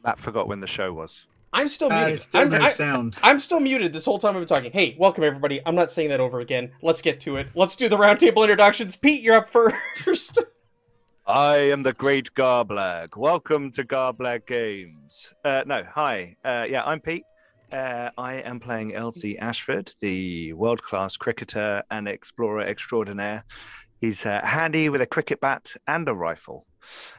Matt forgot when the show was. I'm still There's muted. still no sound. I'm still muted this whole time I've been talking. Hey, welcome everybody. I'm not saying that over again. Let's get to it. Let's do the roundtable introductions. Pete, you're up first. I am the great Garblag. Welcome to Garblag Games. No, hi. Yeah, I'm Pete. I am playing Elsie Ashford, the world-class cricketer and explorer extraordinaire. He's handy with a cricket bat and a rifle.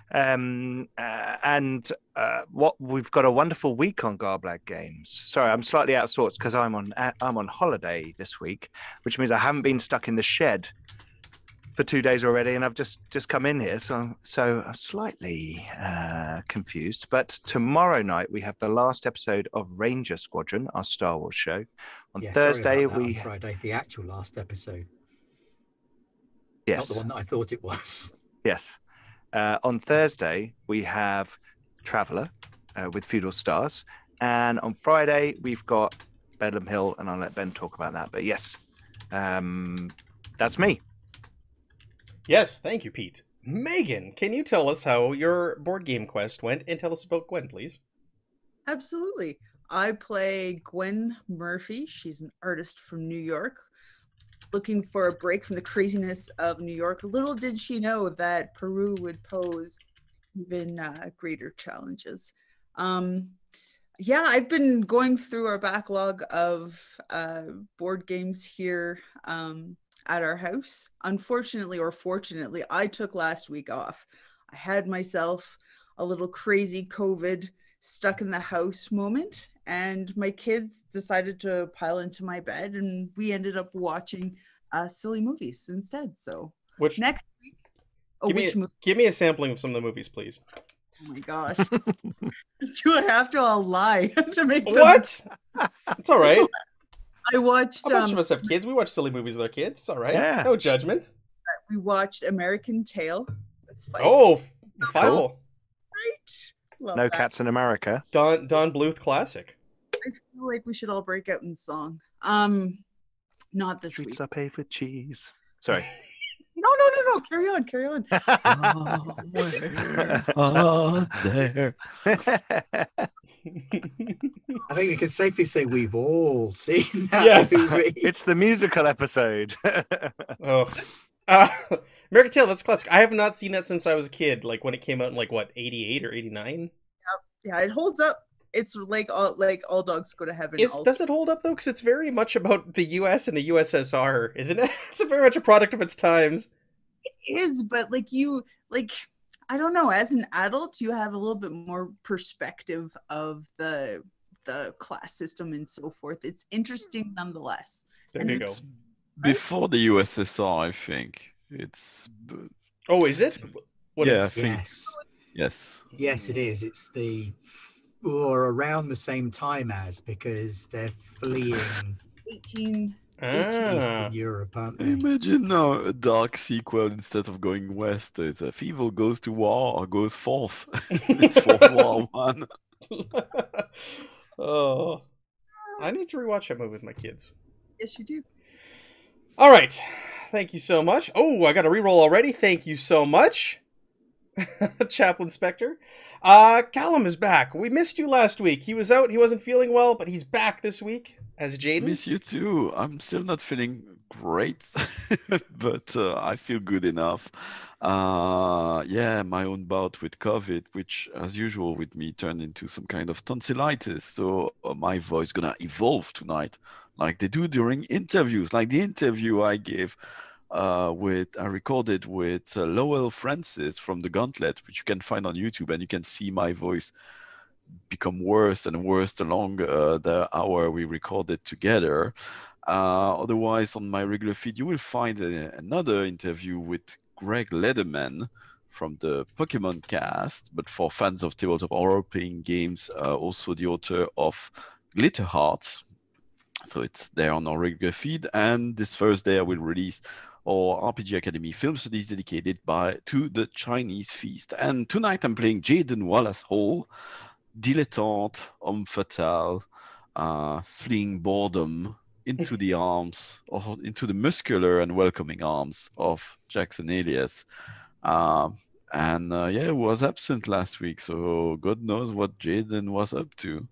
And what we've got a wonderful week on Garblag Games. Sorry, I'm slightly out of sorts because I'm on holiday this week, which means I haven't been stuck in the shed for 2 days already, and I've just come in here, so I'm slightly confused. But tomorrow night we have the last episode of Ranger Squadron, our Star Wars show. On Thursday on Friday, the actual last episode. Yes, not the one that I thought it was. Yes. On Thursday, we have Traveller with Feudal Stars. And on Friday, we've got Bedlam Hill, and I'll let Ben talk about that. But yes, that's me. Yes, thank you, Pete. Megan, can you tell us how your board game quest went and tell us about Gwen, please? Absolutely. I play Gwen Murphy. She's an artist from New York, looking for a break from the craziness of New York. Little did she know that Peru would pose even greater challenges. Yeah, I've been going through our backlog of board games here at our house. Unfortunately or fortunately, I took last week off. I had myself a little crazy COVID stuck in the house moment, and my kids decided to pile into my bed, and we ended up watching silly movies instead. So which next week, give me a sampling of some of the movies, please. Oh my gosh. Do I have to all lie to make them? What? It's all right. I watched a bunch of us have kids. We watch silly movies with our kids. It's all right. Yeah. No judgment. We watched American Tail. Oh, Fievel. Cool. Right. Love no that. Cats in America. Don Bluth classic. I feel like we should all break out in song. Not this Treats week. I pay for cheese. Sorry. No. Carry on. There. I think we can safely say we've all seen that movie. It's the musical episode. American Tail, that's classic. I have not seen that since I was a kid, like when it came out in 88 or 89. Yep. Yeah, it holds up. It's like all dogs go to heaven. Does it hold up though? Because it's very much about the U.S. and the USSR, isn't it? It's very much a product of its times. It is, but I don't know. As an adult, you have a little bit more perspective of the class system and so forth. It's interesting nonetheless. There you go. Before the USSR, I think it's. Oh, is it? Yes, it is. It's or around the same time as, because they're fleeing 18 Eastern Europe, aren't they? Imagine now a dark sequel instead of going west. It's if evil goes to war or goes forth. It's World War One. Oh, I need to rewatch that movie with my kids. Yes, you do. All right, thank you so much. Oh, I got a reroll already. Thank you so much, Chaplain Spectre. Callum is back. We missed you last week. He was out. He wasn't feeling well, but he's back this week as Jaden. Miss you too. I'm still not feeling great, but I feel good enough. Yeah, my own bout with COVID, which as usual with me turned into some kind of tonsillitis. So my voice gonna evolve tonight, like they do during interviews, like the interview I gave I recorded with Lowell Francis from The Gauntlet, which you can find on YouTube, and you can see my voice become worse and worse along the hour we recorded together. Otherwise, on my regular feed, you will find another interview with Greg Lederman from the Pokemon cast, but for fans of tabletop or role-playing games, also the author of Glitter Hearts. So it's there on our regular feed, and this Thursday I will release our RPG Academy film studies dedicated to the Chinese feast. And tonight I'm playing Jaden Wallace Hall, dilettante, homme fatale, fleeing boredom into the arms, or into the muscular and welcoming arms of Jackson Elias. And yeah, was absent last week, so God knows what Jaden was up to.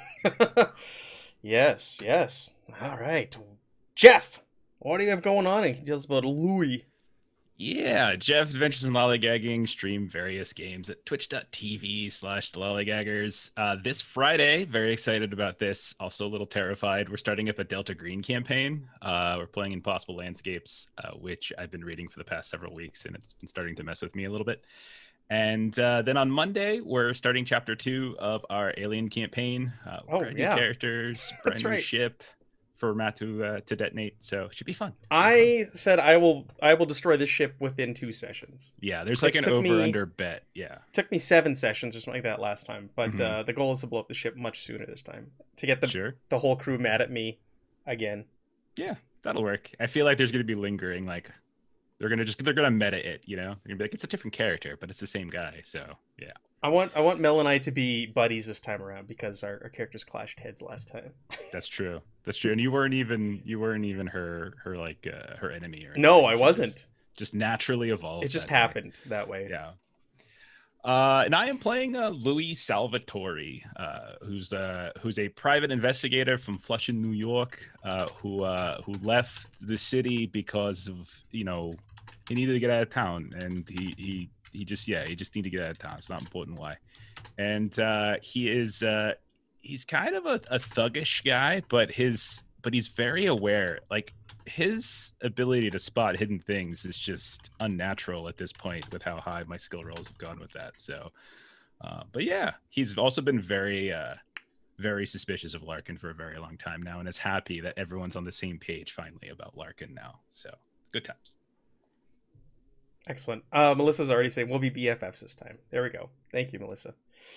Yes, yes. All right. Jeff, what do you have going on? And he tells us about Louis. Yeah, Jeff Adventures in Lollygagging stream various games at twitch.tv/lollygaggers. This Friday, very excited about this. Also a little terrified. We're starting up a Delta Green campaign. We're playing Impossible Landscapes, which I've been reading for the past several weeks, and it's been starting to mess with me a little bit. And then on Monday, we're starting chapter 2 of our Alien campaign. Brand new characters, brand new ship for Matt to detonate, so it should be fun. I said I will destroy this ship within 2 sessions. Yeah, there's like an over-under bet. Yeah, took me 7 sessions or something like that last time, but the goal is to blow up the ship much sooner this time to get the whole crew mad at me again. Yeah, that'll work. I feel like there's gonna be lingering, like they're gonna meta it, you know? They're gonna be like, it's a different character, but it's the same guy. So yeah. I want Mel and I to be buddies this time around because our characters clashed heads last time. That's true. That's true. And you weren't even her like her enemy or anything. No, I wasn't. Just naturally evolved. It just happened that way. Yeah. And I am playing Louis Salvatore, who's a private investigator from Flushing, New York, who left the city because of, you know, he needed to get out of town, and he just needed to get out of town. It's not important why. And he's kind of a thuggish guy, but he's very aware. Like, his ability to spot hidden things is just unnatural at this point with how high my skill rolls have gone with that. So but yeah, he's also been very very suspicious of Larkin for a very long time now, and is happy that everyone's on the same page finally about Larkin now. So good times. Excellent. Melissa's already saying we'll be BFFs this time. There we go. Thank you, Melissa.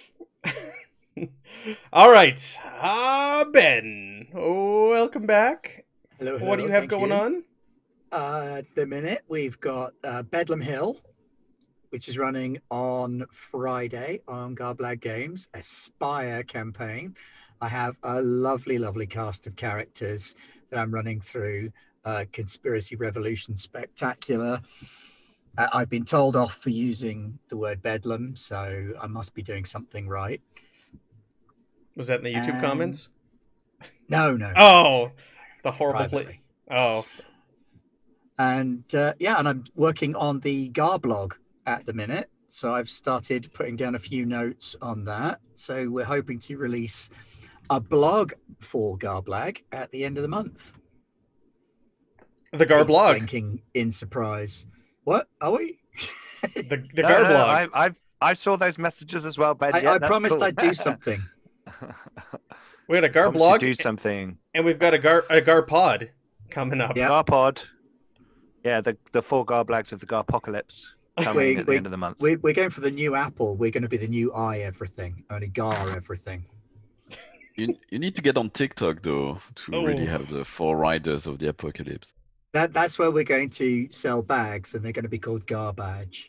All right. Ben, welcome back. Hello. What do you have going on? At the minute, we've got Bedlam Hill, which is running on Friday on Garblag Games, a Spire campaign. I have a lovely, lovely cast of characters that I'm running through. Conspiracy Revolution Spectacular. I've been told off for using the word Bedlam, so I must be doing something right. Was that in the YouTube comments? No. Oh, the horrible place. Oh. And and I'm working on the Garblag at the minute. So I've started putting down a few notes on that. So we're hoping to release a blog for Garblag at the end of the month. The Garblag. Blinking in surprise. What are we? the Garblag. No, I saw those messages as well, Ben. I promised I'd do something. We had a Garblag. Do something, and we've got a Garpod coming up. Yeah. Garpod. Yeah, the 4 Garblags of the Garpocalypse coming at the end of the month. We're going for the new Apple. We're going to be the new everything, only Gar everything. You need to get on TikTok though to really have the 4 riders of the apocalypse. That's where we're going to sell bags, and they're going to be called Garbage.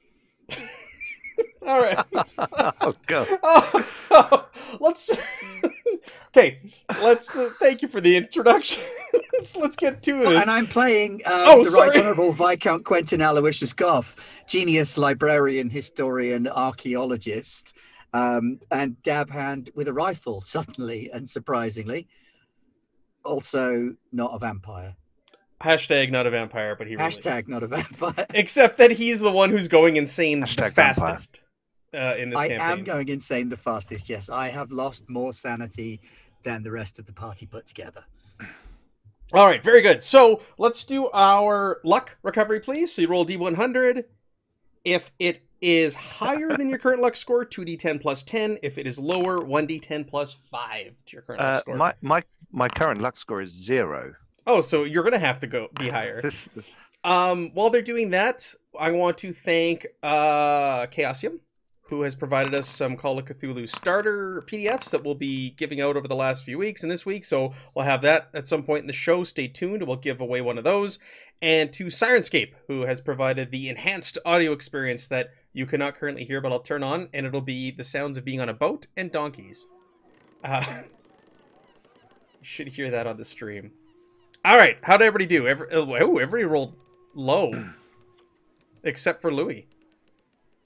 All right. Oh god. Let's. Okay. Let's. Thank you for the introduction. Let's get to this. And I'm playing the Right Honourable Viscount Quentin Aloysius Goff, genius librarian, historian, archaeologist, and dab hand with a rifle, suddenly and surprisingly. Also, not a vampire. Hashtag not a vampire, but he really Hashtag is. Not a vampire. Except that he's the one who's going insane the fastest in this campaign. I am going insane the fastest, yes. I have lost more sanity than the rest of the party put together. All right, very good. So let's do our luck recovery, please. So you roll D100. If it is higher than your current luck score, 2d10 plus 10. If it is lower, 1d10 plus 5 to your current luck score. My current luck score is 0. Oh, so you're going to have to be higher. While they're doing that, I want to thank Chaosium, who has provided us some Call of Cthulhu starter PDFs that we'll be giving out over the last few weeks and this week. So we'll have that at some point in the show. Stay tuned. We'll give away one of those. And to Sirenscape, who has provided the enhanced audio experience that you cannot currently hear, but I'll turn on, and it'll be the sounds of being on a boat and donkeys. You should hear that on the stream. All right, how did everybody do? Everybody rolled low, except for Louis.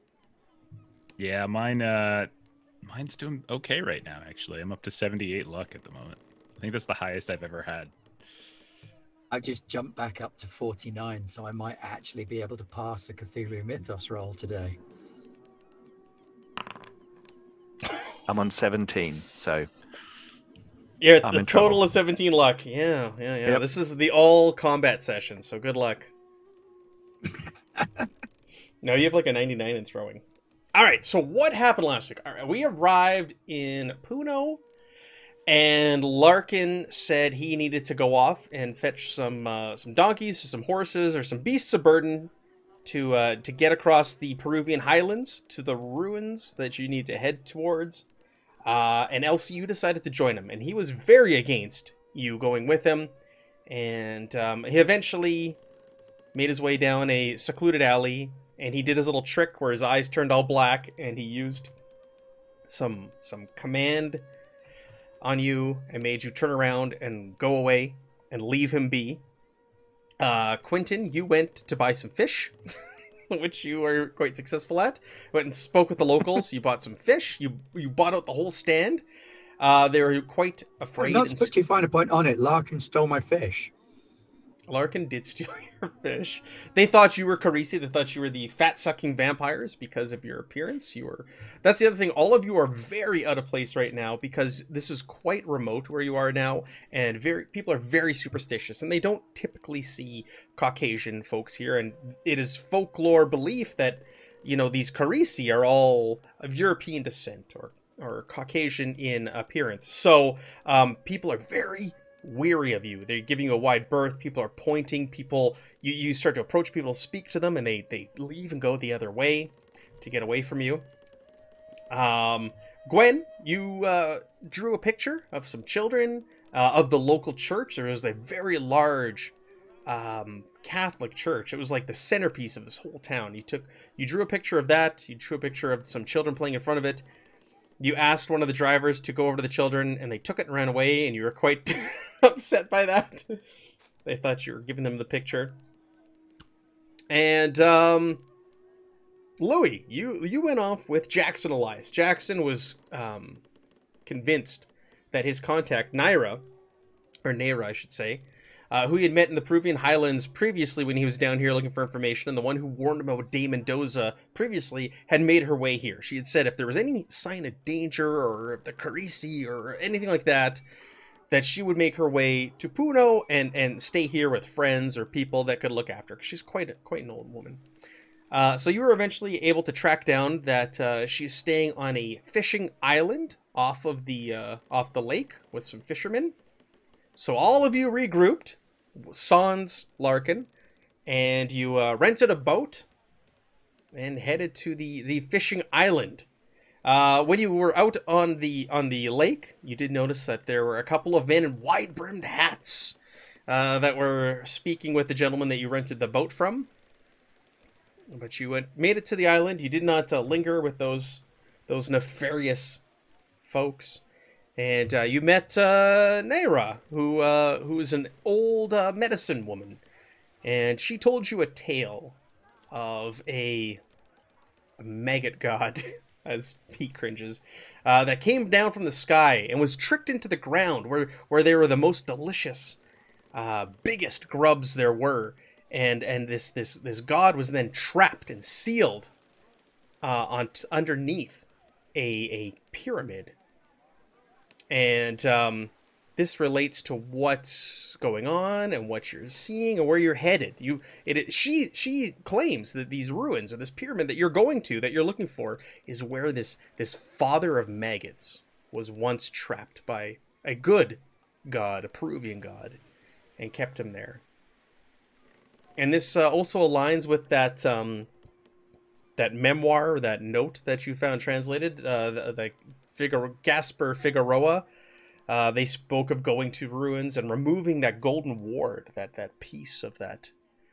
Yeah, mine's doing okay right now. Actually, I'm up to 78 luck at the moment. I think that's the highest I've ever had. I just jumped back up to 49, so I might actually be able to pass a Cthulhu Mythos roll today. I'm on 17, so You're at I'm the in total trouble. of 17 luck. Yeah. Yep. This is the all combat session, so good luck. No, you have like a 99 in throwing. All right, so what happened last week? All right, we arrived in Puno, and Larkin said he needed to go off and fetch some donkeys, or some horses, or some beasts of burden to get across the Peruvian highlands to the ruins that you need to head towards. And LCU decided to join him, and he was very against you going with him. And he eventually made his way down a secluded alley, and he did his little trick where his eyes turned all black, and he used some command on you and made you turn around and go away and leave him be. Quentin, you went to buy some fish, which you were quite successful at. Went and spoke with the locals. You bought some fish. You bought out the whole stand. They were quite afraid. Not to put too fine a point on it, Larkin stole my fish. Larkin did steal your fish. They thought you were Carisi. They thought you were the fat-sucking vampires because of your appearance. That's the other thing. All of you are very out of place right now because this is quite remote where you are now, and people are very superstitious, and they don't typically see Caucasian folks here. And it is folklore belief that these Carisi are all of European descent or Caucasian in appearance. So people are very weary of you. They're giving you a wide berth. People are pointing. You start to approach people, speak to them, and they leave and go the other way to get away from you. Gwen, you drew a picture of some children of the local church. There was a very large Catholic church. It was like the centerpiece of this whole town. You drew a picture of that. You drew a picture of some children playing in front of it. You asked one of the drivers to go over to the children, and they took it and ran away, and you were quite upset by that. They thought you were giving them the picture. And Louis, you went off with Jackson Elias. Jackson was convinced that his contact, Naira, I should say, who he had met in the Peruvian highlands previously when he was down here looking for information, and the one who warned him about Dame Mendoza previously, had made her way here. She had said if there was any sign of danger or if the Carisi or anything like that, that she would make her way to Puno and stay here with friends or people that could look after her. She's quite an old woman. So you were eventually able to track down that she's staying on a fishing island off the lake with some fishermen. So all of you regrouped, sans Larkin, and you rented a boat and headed to the fishing island. When you were out on the lake, you did notice that there were a couple of men in wide-brimmed hats that were speaking with the gentleman that you rented the boat from. But you made it to the island. You did not linger with those nefarious folks. And you met Naira, who is an old medicine woman. And she told you a tale of a maggot god, as Pete cringes, that came down from the sky and was tricked into the ground where they were the most delicious, biggest grubs there were. And this god was then trapped and sealed underneath a pyramid. And this relates to what's going on and what you're seeing and where you're headed. She claims that these ruins or this pyramid that you're going to, that you're looking for, is where this father of maggots was once trapped by a good god, a Peruvian god, and kept him there. And this also aligns with that that memoir, that note that you found translated, Gaspar Figueroa. They spoke of going to ruins and removing that golden ward, that piece of that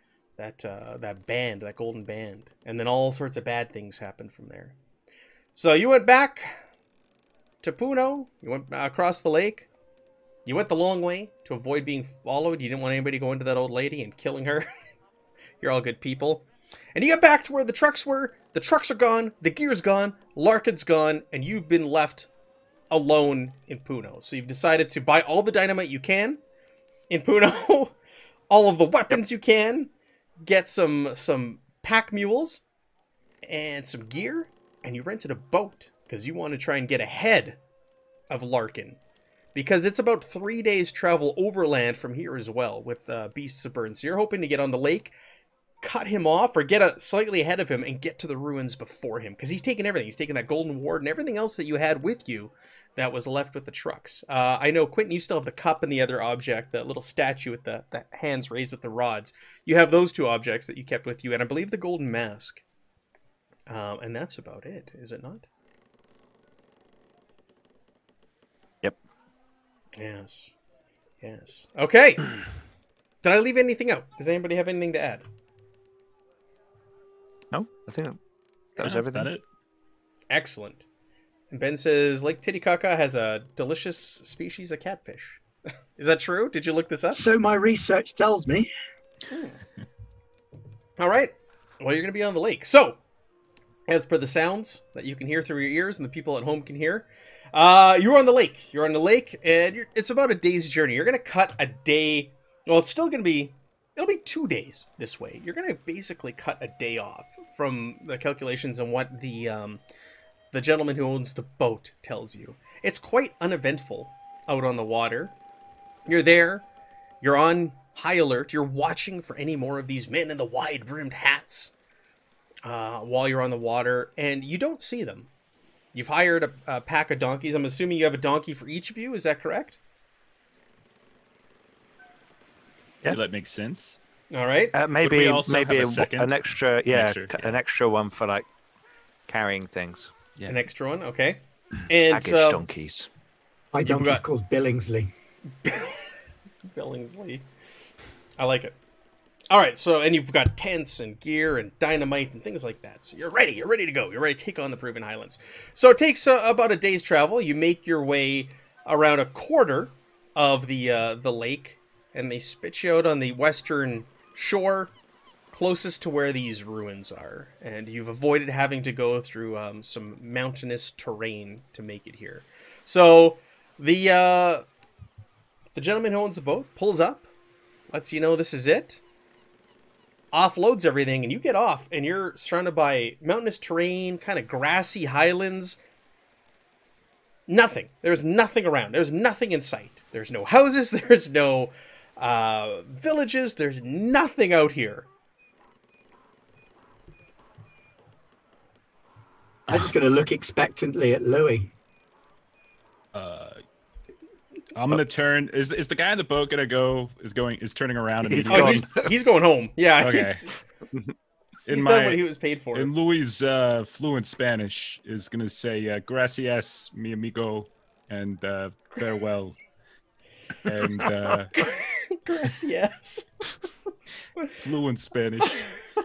band, that golden band, and then all sorts of bad things happened from there. So you went back to Puno. You went across the lake. You went the long way to avoid being followed. You didn't want anybody going to that old lady and killing her. You're all good people. And you get back to where the trucks were. The trucks are gone. The gear's gone. Larkin's gone. And you've been left alone in Puno. So you've decided to buy all the dynamite you can in Puno. All of the weapons you can. Get some pack mules. And some gear. And you rented a boat. Because you want to try and get ahead of Larkin. Because it's about 3 days travel overland from here as well. With Beasts of Burden. So you're hoping to get on the lake. Cut him off or get slightly ahead of him and get to the ruins before him. Because he's taken everything. He's taken that golden ward and everything else that you had with you that was left with the trucks. I know, Quentin, you still have the cup and the other object, the little statue with the hands raised with the rods. You have those two objects that you kept with you, and I believe the golden mask. And that's about it, is it not? Yep. Yes. Yes. Okay. Did I leave anything out? Does anybody have anything to add? No, I think that was Yeah, everything. that's about it. Excellent. And Ben says Lake Titicaca has a delicious species of catfish. Is that true? Did you look this up? So my research tells me. All right. Well, you're going to be on the lake. So, as per the sounds that you can hear through your ears and the people at home can hear, you're on the lake. You're on the lake, and it's about a day's journey. You're going to cut a day. Well, it's still going to be. It'll be 2 days this way. You're going to basically cut a day off from the calculations and what the gentleman who owns the boat tells you. It's quite uneventful out on the water. You're there. You're on high alert. You're watching for any more of these men in the wide-brimmed hats while you're on the water, and you don't see them. You've hired a pack of donkeys. I'm assuming you have a donkey for each of you. Is that correct? Yeah. That makes sense. All right. Maybe we also have a an second? extra, an extra one for like carrying things. Yeah. An extra one. Okay. And Baggage donkeys. My You've donkey's got- called Billingsley. Billingsley. I like it. All right. So, and you've got tents and gear and dynamite and things like that. So you're ready. You're ready to go. You're ready to take on the Proven Highlands. So it takes about a day's travel. You make your way around a quarter of the lake, and they spit you out on the western shore, closest to where these ruins are. And you've avoided having to go through some mountainous terrain to make it here. So the gentleman who owns the boat pulls up, lets you know this is it, offloads everything, and you get off, and you're surrounded by mountainous terrain, kind of grassy highlands. Nothing. There's nothing around. There's nothing in sight. There's no houses. There's no villages. There's nothing out here. I'm just going to look expectantly at Louis. I'm gonna turn. Is the guy in the boat gonna go? Is turning around and He's Oh, he's going home. Yeah. Okay. He's done what he was paid for. In Louis' fluent Spanish is gonna say "Gracias, mi amigo," and farewell. And Gracias. fluent Spanish.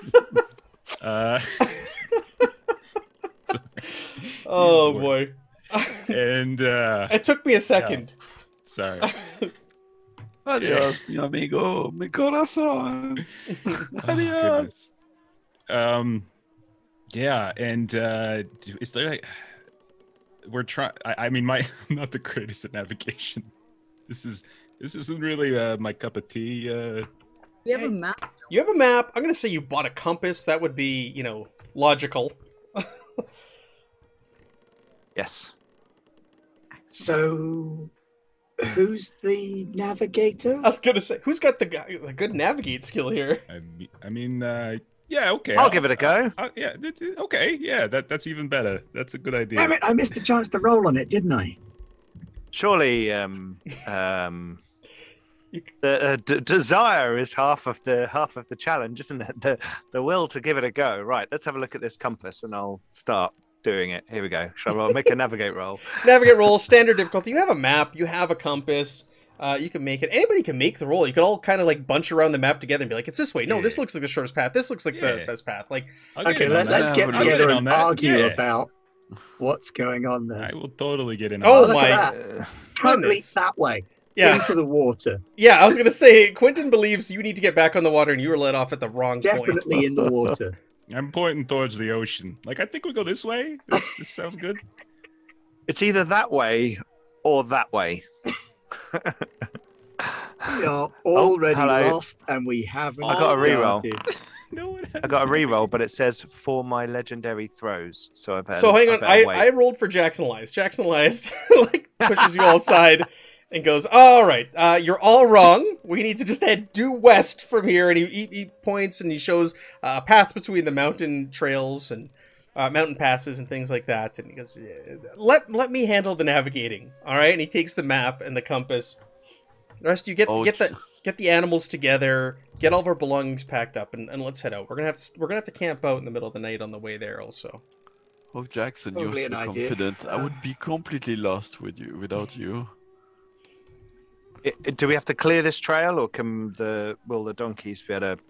Oh boy. And It took me a second. sorry. Adios, mi amigo, mi corazón. Adios. Goodness. Yeah, and is there like we're trying? I mean, I'm not the greatest at navigation. This isn't really my cup of tea. We have a map. You have a map. I'm gonna say you bought a compass. That would be, logical. Yes. So, who's the navigator? I was gonna say, who's got the good navigate skill here? I mean, yeah, okay. I'll give it a go. Yeah, okay, yeah, that's even better. That's a good idea. Damn it, I missed a chance to roll on it, didn't I? Surely, the desire is half of the challenge, isn't it? The will to give it a go. Right. Let's have a look at this compass, and I'll start doing it. Here we go. Shall I make a navigate roll? Navigate roll, standard difficulty. You have a map. You have a compass. You can make it. Anybody can make the roll. You could all kind of like bunch around the map together and be like, "It's this way." No, this looks like the shortest path. This looks like the best path. Like, Okay, let's get together and argue about what's going on there. I will totally get in. Oh on my that. Totally goodness. that way. Yeah. into the water. Yeah, I was gonna say, Quentin believes you need to get back on the water, and you were let off at the wrong point. Definitely in the water. I'm pointing towards the ocean. Like, I think we go this way. This sounds good. It's either that way or that way. We are already hello. lost, and we haven't. I got a reroll. started. No one has I got a to- reroll, but it says for my legendary throws. So I better. So hang on, better wait. I rolled for Jackson Lies. Jackson Lies like pushes you all aside and goes, "All right, you're all wrong. We need to just head due west from here." And he points and he shows paths between the mountain trails and mountain passes and things like that. And he goes, "Let me handle the navigating, all right?" And he takes the map and the compass. The rest of you get the animals together, get all of our belongings packed up, and let's head out. We're gonna have to camp out in the middle of the night on the way there, also. Oh, Jackson, Probably you're so an idea. confident. I would be completely lost without you. Do we have to clear this trail, or will the donkeys be able to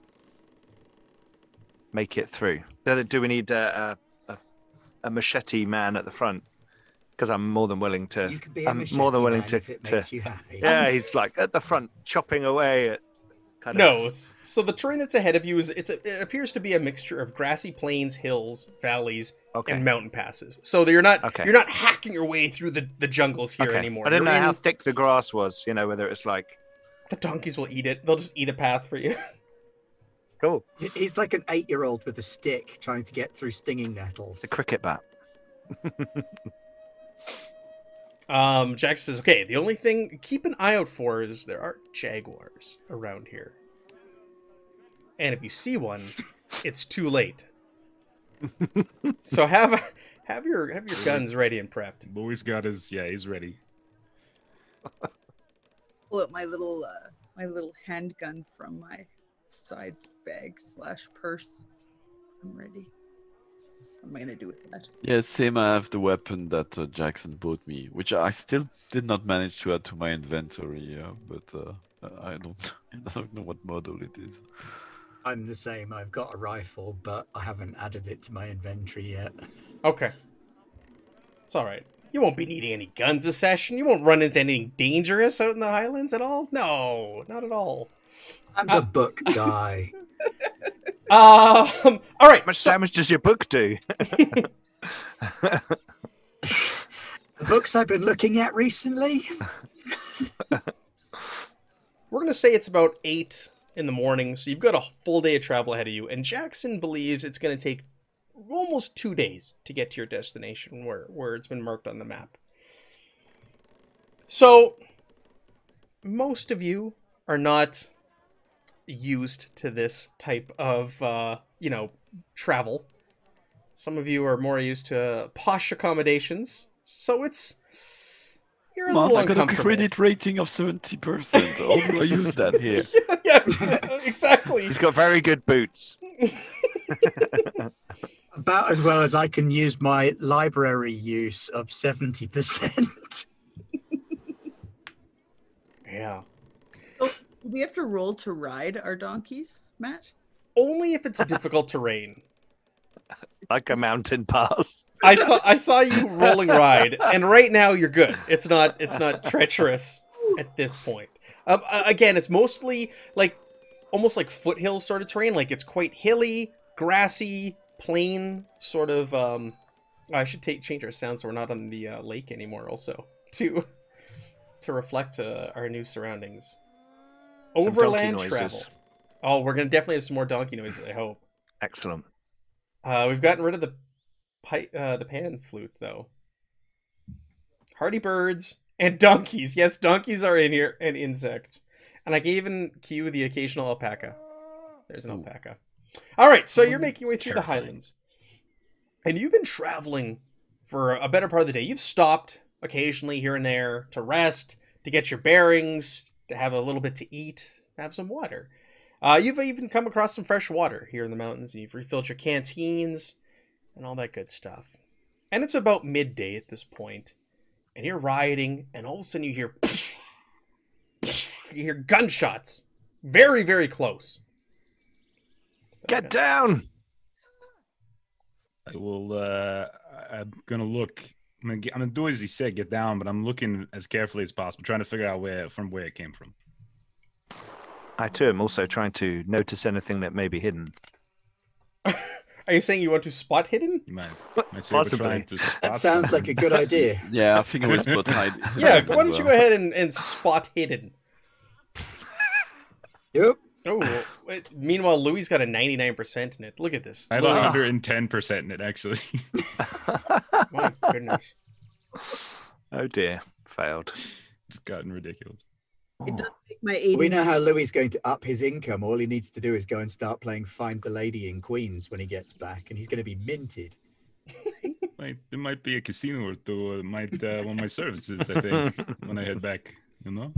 make it through? Do we need a machete man at the front? Because I'm more than willing to. You could be a I'm more than machete willing man to. if it makes you happy. Yeah, he's like at the front, chopping away at. Kind No, of, so the terrain that's ahead of you it appears to be a mixture of grassy plains, hills, valleys, okay. and mountain passes. So you're not hacking your way through the jungles here Okay. anymore. I didn't know You're how in- thick the grass was. Whether it's like the donkeys will eat it. They'll just eat a path for you. cool. He's like an 8-year-old with a stick trying to get through stinging nettles. The cricket bat. Jack says, "Okay, the only thing keep an eye out for is there are jaguars around here, and if you see one, it's too late. So have your guns ready and prepped." Louis got his. Yeah, he's ready. Pull out my little handgun from my side bag / purse. I'm ready. What am I gonna do with that? Yeah, same. I have the weapon that Jackson bought me, which I still did not manage to add to my inventory. But I don't know what model it is. I'm the same. I've got a rifle, but I haven't added it to my inventory yet. Okay, it's all right. You won't be needing any guns this session. You won't run into anything dangerous out in the Highlands at all. No, not at all. I'm the book guy. All right. How much damage does your book do? The books I've been looking at recently. We're gonna say it's about 8 in the morning, so you've got a full day of travel ahead of you. And Jackson believes it's gonna take almost 2 days to get to your destination, where it's been marked on the map. So most of you are not used to this type of travel. Some of you are more used to posh accommodations, so you're a little I got a uncomfortable. credit rating of 70%. How do I use that here? Yeah, exactly. He's got very good boots. About as well as I can use my library use of 70%. Yeah. Do we have to roll to ride our donkeys, Matt? Only if it's difficult terrain. Like a mountain pass. I saw you rolling ride, and right now you're good. It's not treacherous at this point. Again, it's mostly almost like foothills sort of terrain. Like it's quite hilly, grassy, plain sort of. I should change our sound so we're not on the lake anymore. Also to reflect our new surroundings. Some Overland donkey travel. noises. Oh, we're gonna definitely have some more donkey noises. I hope. Excellent. We've gotten rid of the pan flute though. Hardy birds and donkeys. Yes, donkeys are in here, and insects. And I can even cue the occasional alpaca. There's an alpaca. All right, so you're making your way through the terrifying. Highlands, and you've been traveling for a better part of the day. You've stopped occasionally here and there to rest, to get your bearings, to have a little bit to eat, have some water. You've even come across some fresh water here in the mountains, and you've refilled your canteens and all that good stuff. And it's about midday at this point, and you're riding, and all of a sudden you hear gunshots very, very close. Get down! I will. I'm gonna look I'm gonna do as he said, get down, but I'm looking as carefully as possible, trying to figure out where it came from. I too am also trying to notice anything that may be hidden. Are you saying you want to spot hidden? You might say Possibly. we're trying to spot That sounds like a good idea. Yeah, I think I will spot hide. Yeah, hide why as don't you go well. ahead and spot hidden? Yep. Oh, wait, meanwhile, Louis got a 99% in it. Look at this. I have Louis, 110% in it, actually. my goodness. Oh dear, failed. It's gotten ridiculous. It does make my 80. We know how Louis is going to up his income. All he needs to do is go and start playing Find the Lady in Queens when he gets back, and he's going to be minted. There might be a casino or two. Might want my services, I think, when I head back. You know.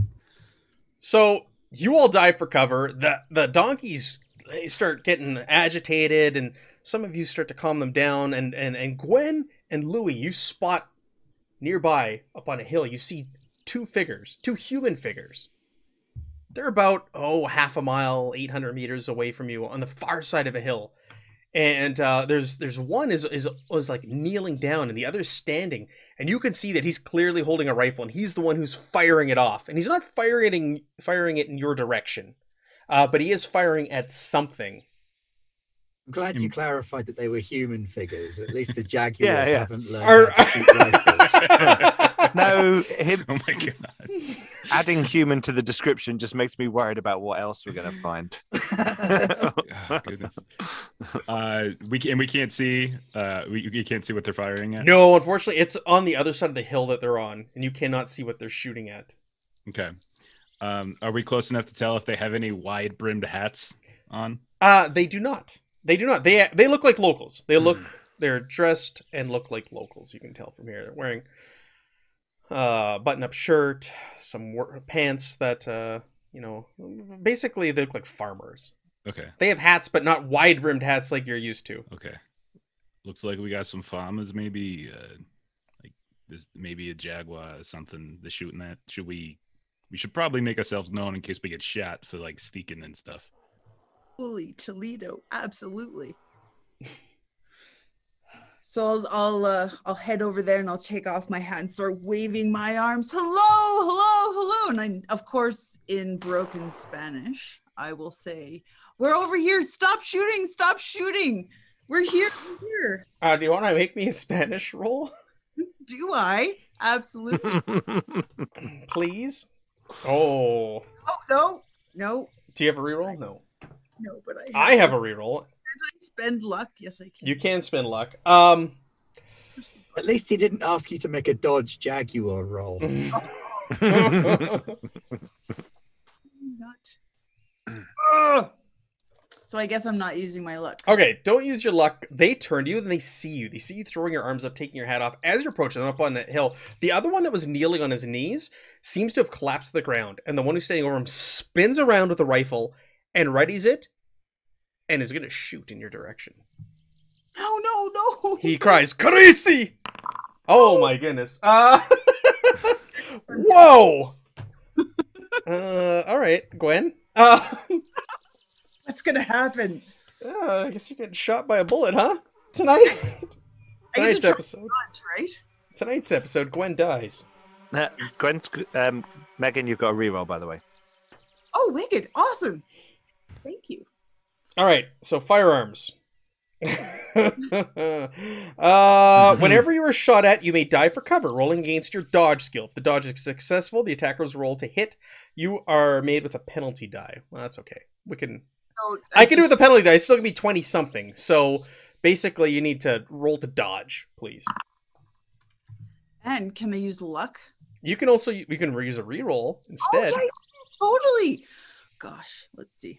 So you all dive for cover. The donkeys, they start getting agitated, and some of you start to calm them down. And Gwen and Louis, you spot nearby up on a hill. You see two human figures. They're about half a mile, 800 meters away from you on the far side of a hill. And there's one is like kneeling down, and the other is standing, and you can see that he's clearly holding a rifle, and he's the one who's firing it off, and he's not firing it in your direction, but he is firing at something. I'm glad you clarified that they were human figures. At least the jaguars Yeah. haven't learned how to shoot rifles. No, him Oh my god. adding human to the description just makes me worried about what else we're going to find. Oh, goodness. We can't see. We can't see what they're firing at. No, unfortunately, it's on the other side of the hill that they're on, and you cannot see what they're shooting at. Okay. Are we close enough to tell if they have any wide-brimmed hats on? They do not. They do not. They look like locals. They're dressed and look like locals. You can tell from here. They're wearing button-up shirt, some pants that basically they look like farmers. Okay. They have hats, but not wide-brimmed hats like you're used to. Okay. Looks like we got some farmers. Maybe like this. Maybe a jaguar or something. They're shooting at. We should probably make ourselves known in case we get shot for like sneaking and stuff. Holy Toledo, absolutely. So I'll head over there and I'll take off my hat and start waving my arms. Hello, hello, hello. And I, of course, in broken Spanish, I will say, "We're over here. Stop shooting. Stop shooting. We're here. We're here." Do you want to make me a Spanish roll, Do I? Absolutely. please? Oh, No. do you have a reroll? No. No, but I have a reroll. Can I spend luck? Yes, I can. You can spend luck. At least he didn't ask you to make a Dodge Jaguar roll. Not. So I guess I'm not using my luck. Okay, don't use your luck. They turn to you and they see you. They see you throwing your arms up, taking your hat off. As you're approaching them up on that hill, the other one that was kneeling on his knees seems to have collapsed to the ground. And the one who's standing over him spins around with a rifle and readies it and is going to shoot in your direction. No. He cries, "Carisi!" Oh my goodness. Whoa! All right, Gwen. What's gonna happen? I guess you're getting shot by a bullet, huh? Tonight's episode. Right? Tonight's episode, Gwen dies. Gwen's, Megan, you've got a reroll, by the way. Oh, wicked! Awesome. Thank you. All right, so firearms. Whenever you are shot at, you may dive for cover, rolling against your dodge skill. If the dodge is successful, the attacker's roll to hit. You are made with a penalty die. Well, that's okay. We can. So I can do with a penalty die. It's still gonna be 20 something. So basically, you need to roll to dodge, please. And can I use luck? You can also use a reroll instead. Oh, yeah, totally. Gosh, let's see.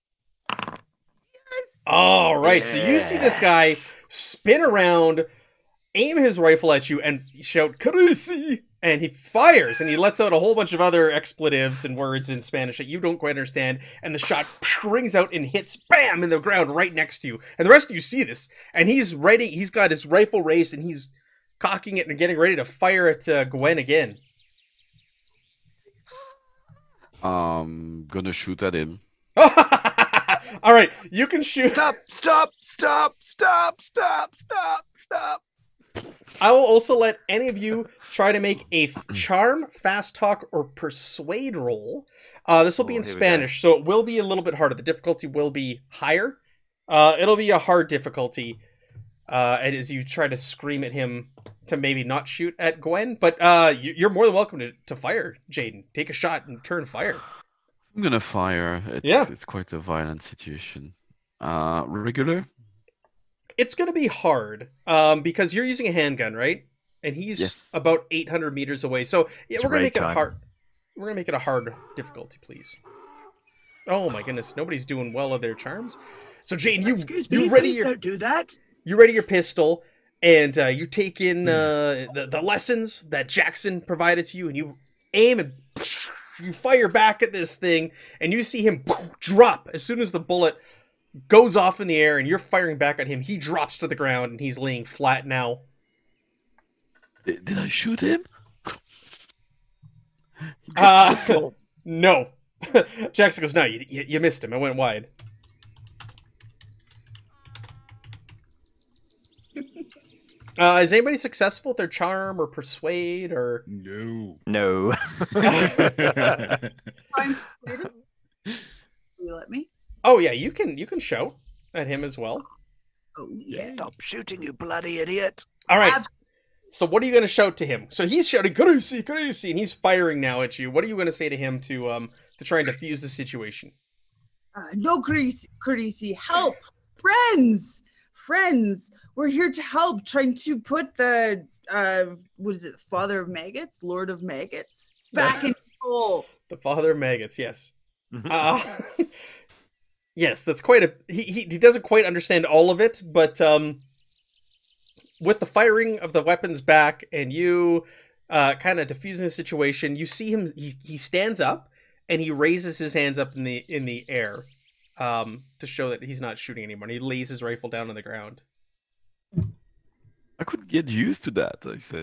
Yes. All right, so you see this guy spin around, aim his rifle at you, and shout "Carisi!" And he fires, and he lets out a whole bunch of other expletives and words in Spanish that you don't quite understand, and the shot rings out and hits, bam, in the ground right next to you. And the rest of you see this, and he's got his rifle raised, and he's cocking it and getting ready to fire at Gwen again. Gonna shoot at him. All right, you can shoot. Stop! I will also let any of you try to make a charm, fast talk, or persuade roll. This will be in here we go. Spanish, so it will be a little bit harder. The difficulty will be higher. It'll be a hard difficulty and as you try to scream at him to maybe not shoot at Gwen. But you're more than welcome to fire, Jaden. Take a shot and turn fire. I'm gonna fire. It's quite a violent situation. Regular? It's going to be hard because you're using a handgun, right? And he's about 800 meters away. So yeah, we're going to make it hard. We're going to make it a hard difficulty, please. Oh my goodness, nobody's doing well with their charms. So Jane, you ready? Don't do that. You ready your pistol, and you take in the lessons that Jackson provided to you, and you aim and you fire back at this thing, and you see him drop as soon as the bullet goes off in the air, and you're firing back at him. He drops to the ground, and he's laying flat now. Did I shoot him? No. Jackson goes, no, you missed him. I went wide. Is anybody successful with their charm or persuade or... No. Will you let me? Oh yeah, you can shout at him as well. Oh yeah. Stop shooting, you bloody idiot. All right. So what are you going to shout to him? So he's shouting, "Courtesy, courtesy," and he's firing now at you. What are you going to say to him to try and defuse the situation? No courtesy. Help, friends. We're here to help, trying to put the what is it, Father of Maggots, Lord of Maggots, back in control. The Father of Maggots, yes. Mm-hmm. Yes, that's quite a... He doesn't quite understand all of it, but with the firing of the weapons back and you kind of diffusing the situation, you see him, he stands up and he raises his hands up in the air to show that he's not shooting anymore. And he lays his rifle down on the ground. I could get used to that, I said.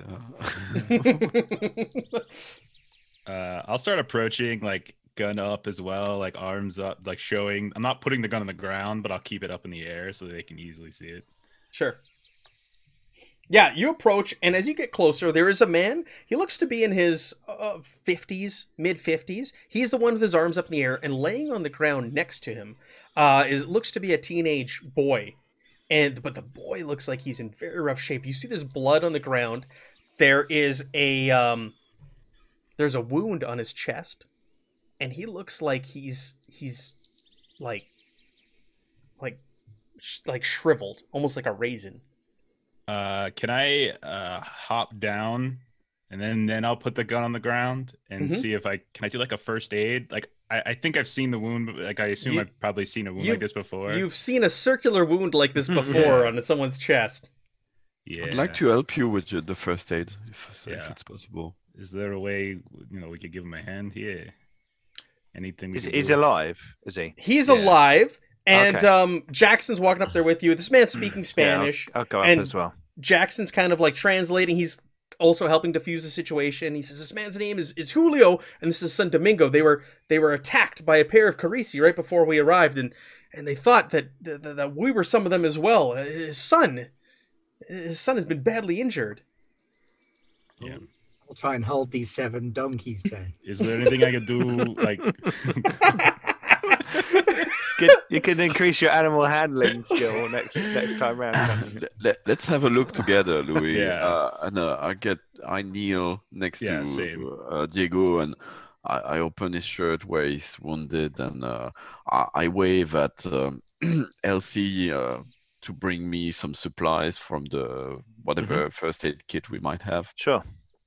I'll start approaching, like, gun up as well, like arms up, like showing. I'm not putting the gun on the ground, but I'll keep it up in the air so they can easily see it. Sure. Yeah, you approach, and as you get closer, there is a man. He looks to be in his 50s, mid-50s. He's the one with his arms up in the air, and laying on the ground next to him looks to be a teenage boy. But the boy looks like he's in very rough shape. You see there's blood on the ground. There is there's a wound on his chest. And he looks like he's like shriveled, almost like a raisin. Can I hop down and then I'll put the gun on the ground and see if can I do like a first aid? Like I think I've seen the wound, but like I assume I've probably seen a wound like this before. You've seen a circular wound like this before on someone's chest. Yeah. I'd like to help you with the first aid if it's possible. Is there a way we could give him a hand here? Anything we He's alive, is he? He's alive, and Jackson's walking up there with you. This man's speaking Spanish. I'll go up as well. Jackson's kind of like translating. He's also helping defuse the situation. He says, this man's name is Julio, and this is son Domingo. They were attacked by a pair of Carisi right before we arrived, and they thought that we were some of them as well. His son has been badly injured. Yeah. I'll try and hold these 7 donkeys then. Is there anything I could do? Like, you can increase your animal handling skill next time round. Let's have a look together, Louis. Yeah. And I kneel next to Diego, and I open his shirt where he's wounded, and I wave at Elsie to bring me some supplies from the whatever first aid kit we might have. Sure.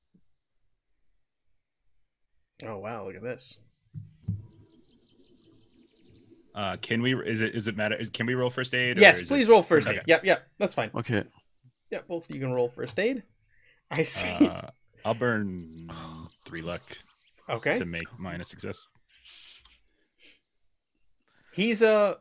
Oh wow! Look at this. Can we? Is it matter? Can we roll first aid? Yes, please roll first aid. Yep, that's fine. Okay. Yeah, both of you can roll first aid. I see. I'll burn 3 luck. Okay. To make mine a success. He's So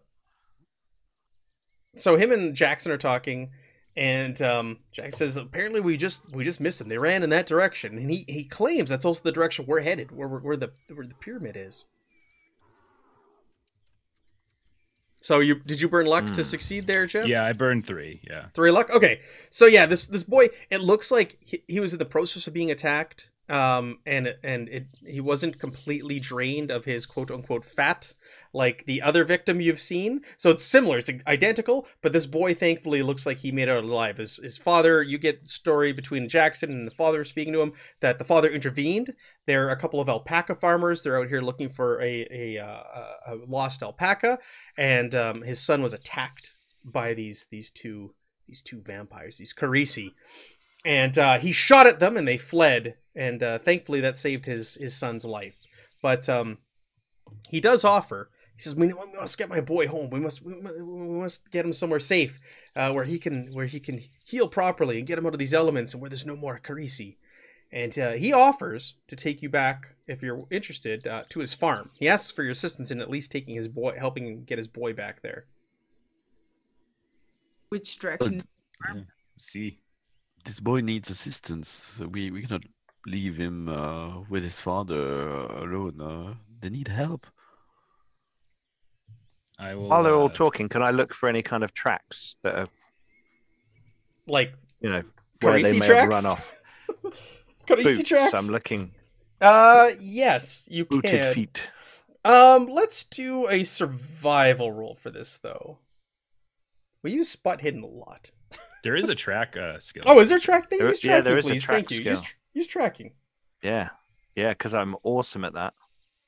him and Jackson are talking. And Jack says, apparently we just missed them. They ran in that direction, and he claims that's also the direction we're headed, where the pyramid is. So did you burn luck to succeed there, Jeff? Yeah, I burned 3. Yeah. 3 luck. Okay, so yeah, this boy. It looks like he was in the process of being attacked. He wasn't completely drained of his quote unquote fat like the other victim you've seen. So it's similar, it's identical, but this boy thankfully looks like he made it out alive. His father, you get story between Jackson and the father speaking to him that the father intervened. There are a couple of alpaca farmers. They're out here looking for a lost alpaca, and his son was attacked by these two vampires, these Carisi. And he shot at them, and they fled. And thankfully, that saved his son's life. But he does offer. He says, "We must get my boy home. We must get him somewhere safe, where he can heal properly and get him out of these elements, and where there's no more Carisi." And he offers to take you back, if you're interested, to his farm. He asks for your assistance in at least taking his boy, helping him get his boy back there. Which direction? Yeah. See. This boy needs assistance, so we cannot leave him with his father alone. They need help. I will. While they're all talking, can I look for any kind of tracks that are, like, where Carisi they may tracks? have run off? Carisi Boots, tracks? I'm looking. Yes, you Booted can. feet. Let's do a survival roll for this, though. We use spot hidden a lot. There is a track skill. Oh, is there track? Use tracking, there is a please. track Thank you. skill. Use tracking. Yeah, because I'm awesome at that.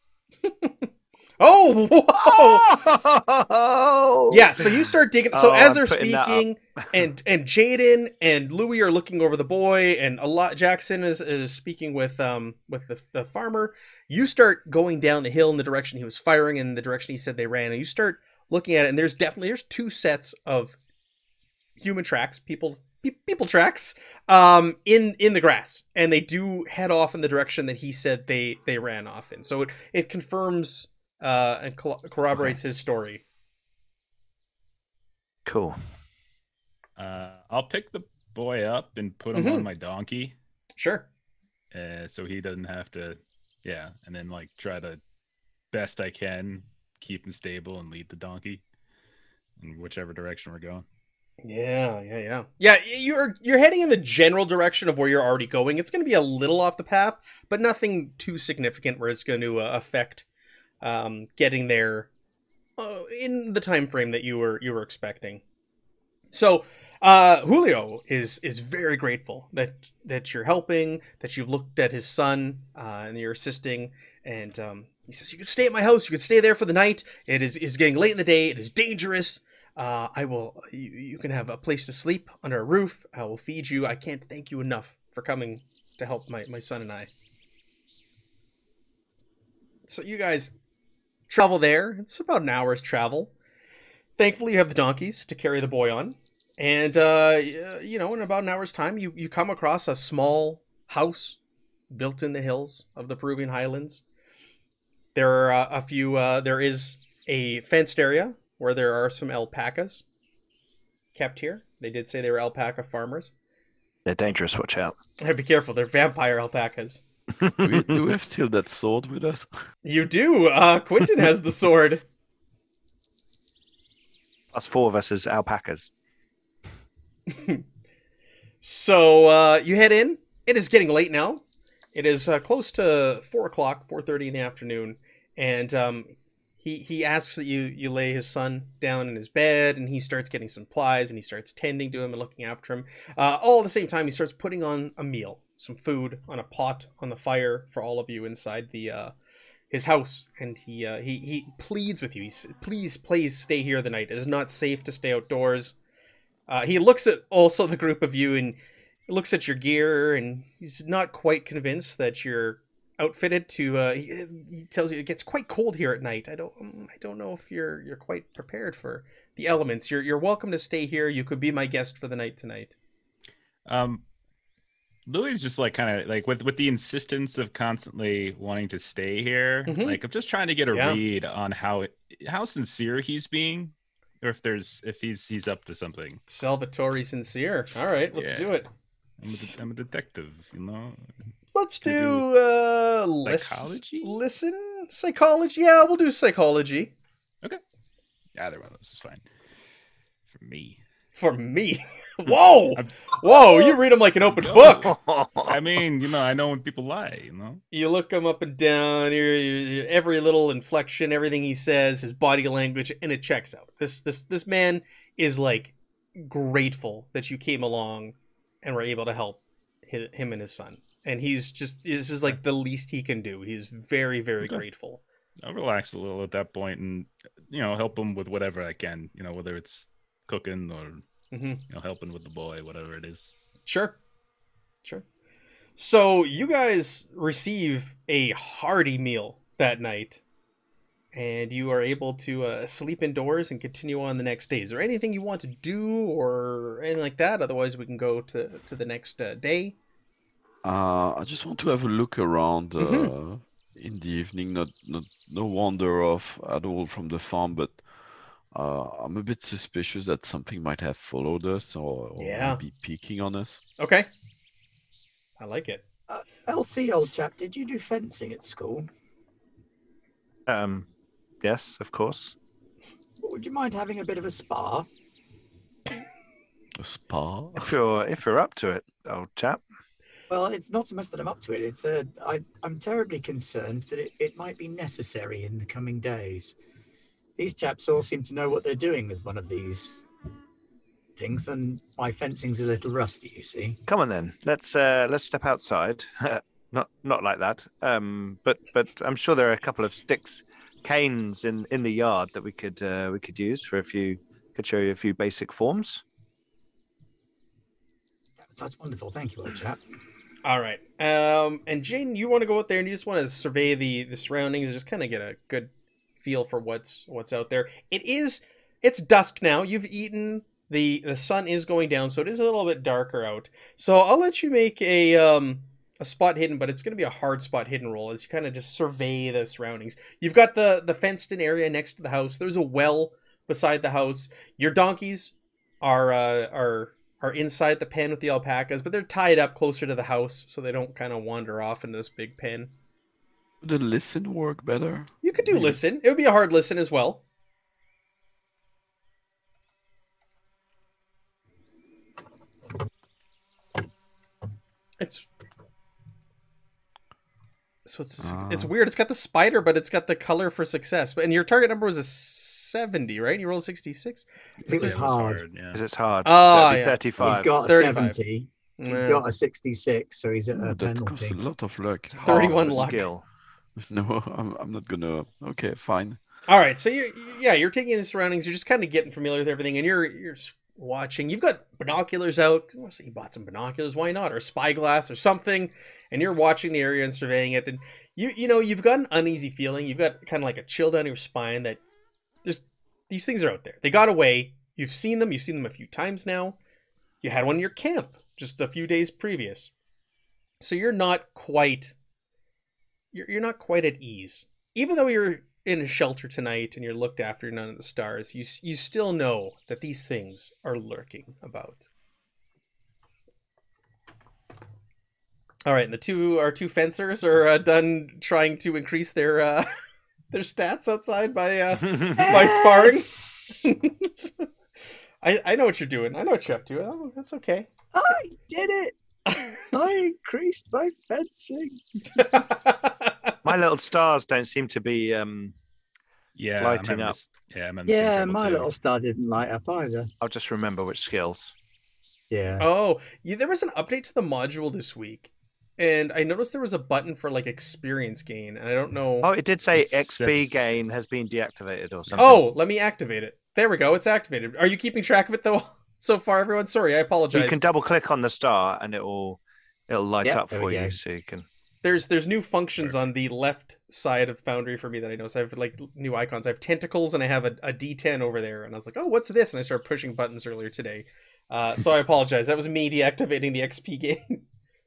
Oh, whoa! Oh! Yeah, so you start digging. So as I'm they're putting that speaking, and Jaden and Louie are looking over the boy, and Jackson is speaking with the farmer. You start going down the hill in the direction he was firing, in the direction he said they ran, and you start looking at it. And there's 2 sets of human tracks, people tracks, in the grass, and they do head off in the direction that he said they ran off in. So it confirms and corroborates his story. Cool. I'll pick the boy up and put him on my donkey. Sure. So he doesn't have to, and then like try to best I can keep him stable and lead the donkey in whichever direction we're going. Yeah. You're heading in the general direction of where you're already going. It's going to be a little off the path, but nothing too significant where it's going to affect getting there in the time frame that you were expecting. So Julio is very grateful that you're helping, that you've looked at his son and you're assisting, and he says, "You could stay at my house. You could stay there for the night. It is getting late in the day. It is dangerous. I will. You can have a place to sleep under a roof. I will feed you. I can't thank you enough for coming to help my son and I." So you guys travel there. It's about an hour's travel. Thankfully, you have the donkeys to carry the boy on. And, in about an hour's time, you come across a small house built in the hills of the Peruvian highlands. There are there is a fenced area where there are some alpacas kept here. They did say they were alpaca farmers. They're dangerous, watch out. Be careful, they're vampire alpacas. Do we have still that sword with us? You do. Quentin has the sword. Us 4 versus alpacas. So you head in. It is getting late now. It is close to 4 o'clock, 4:30 in the afternoon, and he asks that you lay his son down in his bed, and he starts getting some supplies, and he starts tending to him and looking after him. All at the same time, he starts putting on a meal, some food on a pot on the fire for all of you inside his house, and he pleads with you. He says, please stay here the night. It is not safe to stay outdoors. He looks at also the group of you and looks at your gear, and he's not quite convinced that you're outfitted to. He tells you it gets quite cold here at night. I don't know if you're quite prepared for the elements. You're welcome to stay here. You could be my guest for the night tonight. Louis just like kind of like with the insistence of constantly wanting to stay here. Like I'm just trying to get a read on how sincere he's being, or if he's up to something. Salvatore sincere. All right, let's do it. I'm a detective, you know. Let's do psychology. Psychology. Yeah, we'll do psychology. Okay. Either one of those is fine for me. For me. Whoa! I'm- Whoa, you read them like an open book. I mean, I know when people lie. You look him up and down, every little inflection, everything he says, his body language, and it checks out. This man is like grateful that you came along and were able to help him and his son. And this is like the least he can do. He's very, very grateful. I'll relax a little at that point and, help him with whatever I can, whether it's cooking or, helping with the boy, whatever it is. Sure. So you guys receive a hearty meal that night, and you are able to sleep indoors and continue on the next day. Is there anything you want to do or anything like that? Otherwise, we can go to the next day. I just want to have a look around in the evening. No wander off at all from the farm, but I'm a bit suspicious that something might have followed us or maybe peeking on us. Okay. I like it. LC, old chap, did you do fencing at school? Yes, of course. Would you mind having a bit of a spar? A spa? If you're up to it, old chap. Well, it's not so much that I'm up to it. It's I'm terribly concerned that it might be necessary in the coming days. These chaps all seem to know what they're doing with one of these things, and my fencing's a little rusty, you see. Come on then. Let's step outside. Not like that. But I'm sure there are a couple of sticks, canes in the yard that we could use for could show you a few basic forms. That's wonderful. Thank you, old chap. All right. And Jane, you want to go out there and you just want to survey the surroundings and just kind of get a good feel for what's out there. It's dusk now. You've eaten. The sun is going down, so it is a little bit darker out. So I'll let you make a spot hidden, but it's going to be a hard spot hidden roll as you kind of just survey the surroundings. You've got the fenced in area next to the house. There's a well beside the house. Your donkeys are inside the pen with the alpacas, but they're tied up closer to the house so they don't kind of wander off into this big pen. Would the listen work better? You could do listen. It would be a hard listen as well. It's weird. It's got the spider, but it's got the color for success. And your target number was a 70, right? You rolled 66. It was hard. Yeah. Because it's hard. Oh, so it'd be yeah. 35. He's got a 35. 70. He's got a 66, so he's at a That costs penalty. a lot of luck. 31 Half the luck. skill. No, I'm not gonna. Okay, fine. All right, so you're taking in the surroundings. You're just kind of getting familiar with everything, and you're watching. You've got binoculars out. So you bought some binoculars. Why not? Or a spyglass or something. And you're watching the area and surveying it. And you've got an uneasy feeling. You've got kind of like a chill down your spine that these things are out there. They got away. You've seen them. You've seen them a few times now. You had one in your camp just a few days previous. So you're not quite at ease. Even though you're in a shelter tonight and you're looked after under the stars, you still know that these things are lurking about. All right, and our two fencers are done trying to increase their their stats outside by sparring. I know what you're doing. I know what you're up to. Oh, that's okay. I did it! I increased my fencing. My little stars don't seem to be lighting up. Yeah, my little star didn't light up either. I'll just remember which skills. Yeah. Oh, there was an update to the module this week, and I noticed there was a button for like experience gain, and I don't know. Oh, it did say It XP says- gain has been deactivated or something. Oh, let me activate it. There we go. It's activated. Are you keeping track of it though? So far, everyone. Sorry, I apologize. You can double click on the star and it'll light Yep, up there for we you, go. so you can. There's new functions on the left side of Foundry for me that I noticed. I have like new icons. I have tentacles and I have a D10 over there. And I was like, oh, what's this? And I started pushing buttons earlier today. So I apologize. That was me deactivating the XP game.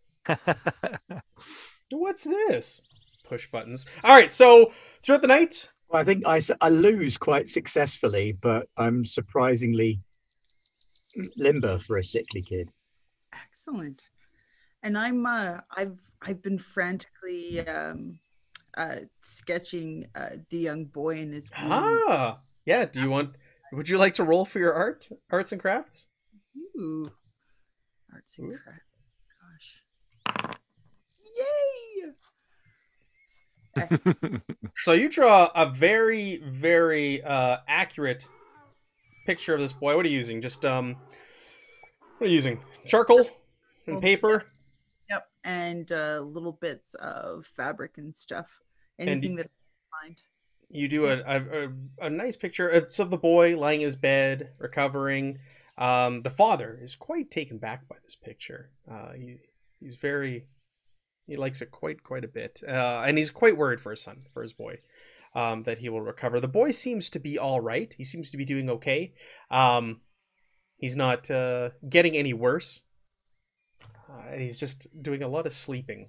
What's this? Push buttons. All right. So throughout the night. Well, I think I lose quite successfully, but I'm surprisingly limber for a sickly kid. Excellent. And I've been frantically sketching the young boy and his wound. Yeah. Would you like to roll for your arts and crafts? Ooh. Arts and crafts. Gosh. Yay! Excellent. So you draw a very, very accurate picture of this boy. What are you using? Just what are you using? Charcoal and paper. Yep, and little bits of fabric and stuff. And Anything that I find. You do a nice picture. It's of the boy lying in his bed, recovering. The father is quite taken back by this picture. He's very, he likes it quite a bit, and he's quite worried for his boy, that he will recover. The boy seems to be all right. He seems to be doing okay. He's not getting any worse. He's just doing a lot of sleeping.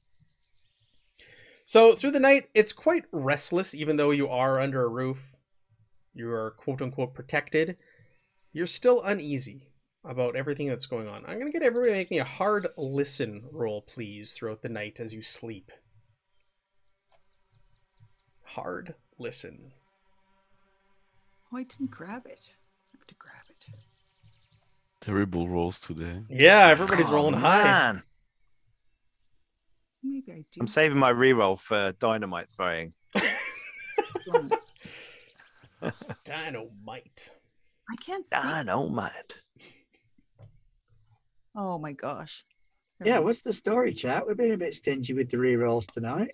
So through the night, it's quite restless, even though you are under a roof. You are quote-unquote protected. You're still uneasy about everything that's going on. I'm going to get everybody to make me a hard listen roll, please, throughout the night as you sleep. Hard listen. Oh, I didn't grab it. I have to grab it. Terrible rolls today. Yeah, everybody's rolling high. Man. Maybe I do. I'm saving my reroll for dynamite throwing. Dynamite. I can't see. Dynamite. Oh my gosh. Yeah, what's the story, chat? We're being a bit stingy with the rerolls tonight.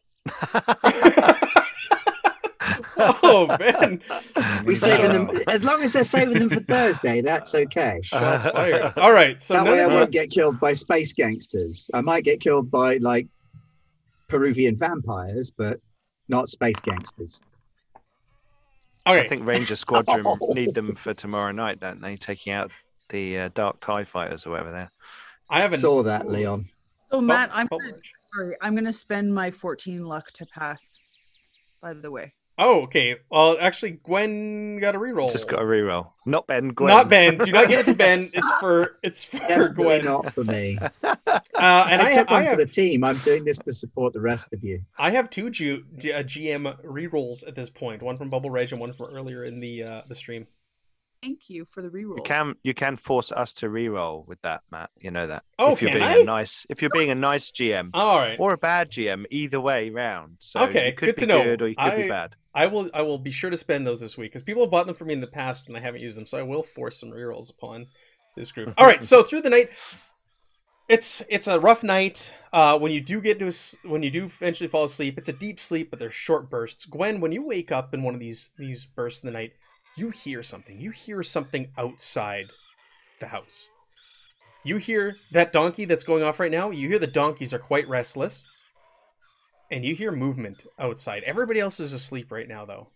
Oh man, We saving them as long as they're saving them for Thursday. That's okay. shots fired. All right, so That none way I of you- won't get killed by space gangsters. I might get killed by like Peruvian vampires, but not space gangsters. Okay, I think Ranger Squadron Oh. need them for tomorrow night, don't they? Taking out the Dark TIE fighters or whatever they're. I haven't. Saw that, Leon. So Matt, Pulp. I'm gonna spend my 14 luck to pass. By the way. Oh, okay. Well, actually, Gwen got a reroll. Just got a reroll. Not Ben. Gwen. Not Ben. Do not give it to Ben. It's for Definitely Gwen. not for me. And I Except one have for the team. I'm doing this to support the rest of you. I have two GM rerolls at this point. One from Bubble Rage and one from earlier in the stream. Thank you for the reroll. You can force us to reroll with that, Matt. You know that. Oh, if you're can being I? if you're being a nice GM All right. or a bad GM, either way round. So Okay, you could good be to know. good or you could be bad. I will be sure to spend those this week because people have bought them for me in the past and I haven't used them, so I will force some rerolls upon this group. All right, so through the night, it's a rough night. When you do eventually fall asleep, it's a deep sleep, but they're short bursts. Gwen, when you wake up in one of these bursts in the night, you hear something. You hear something outside the house. You hear that donkey that's going off right now. You hear the donkeys are quite restless. And you hear movement outside. Everybody else is asleep right now, though.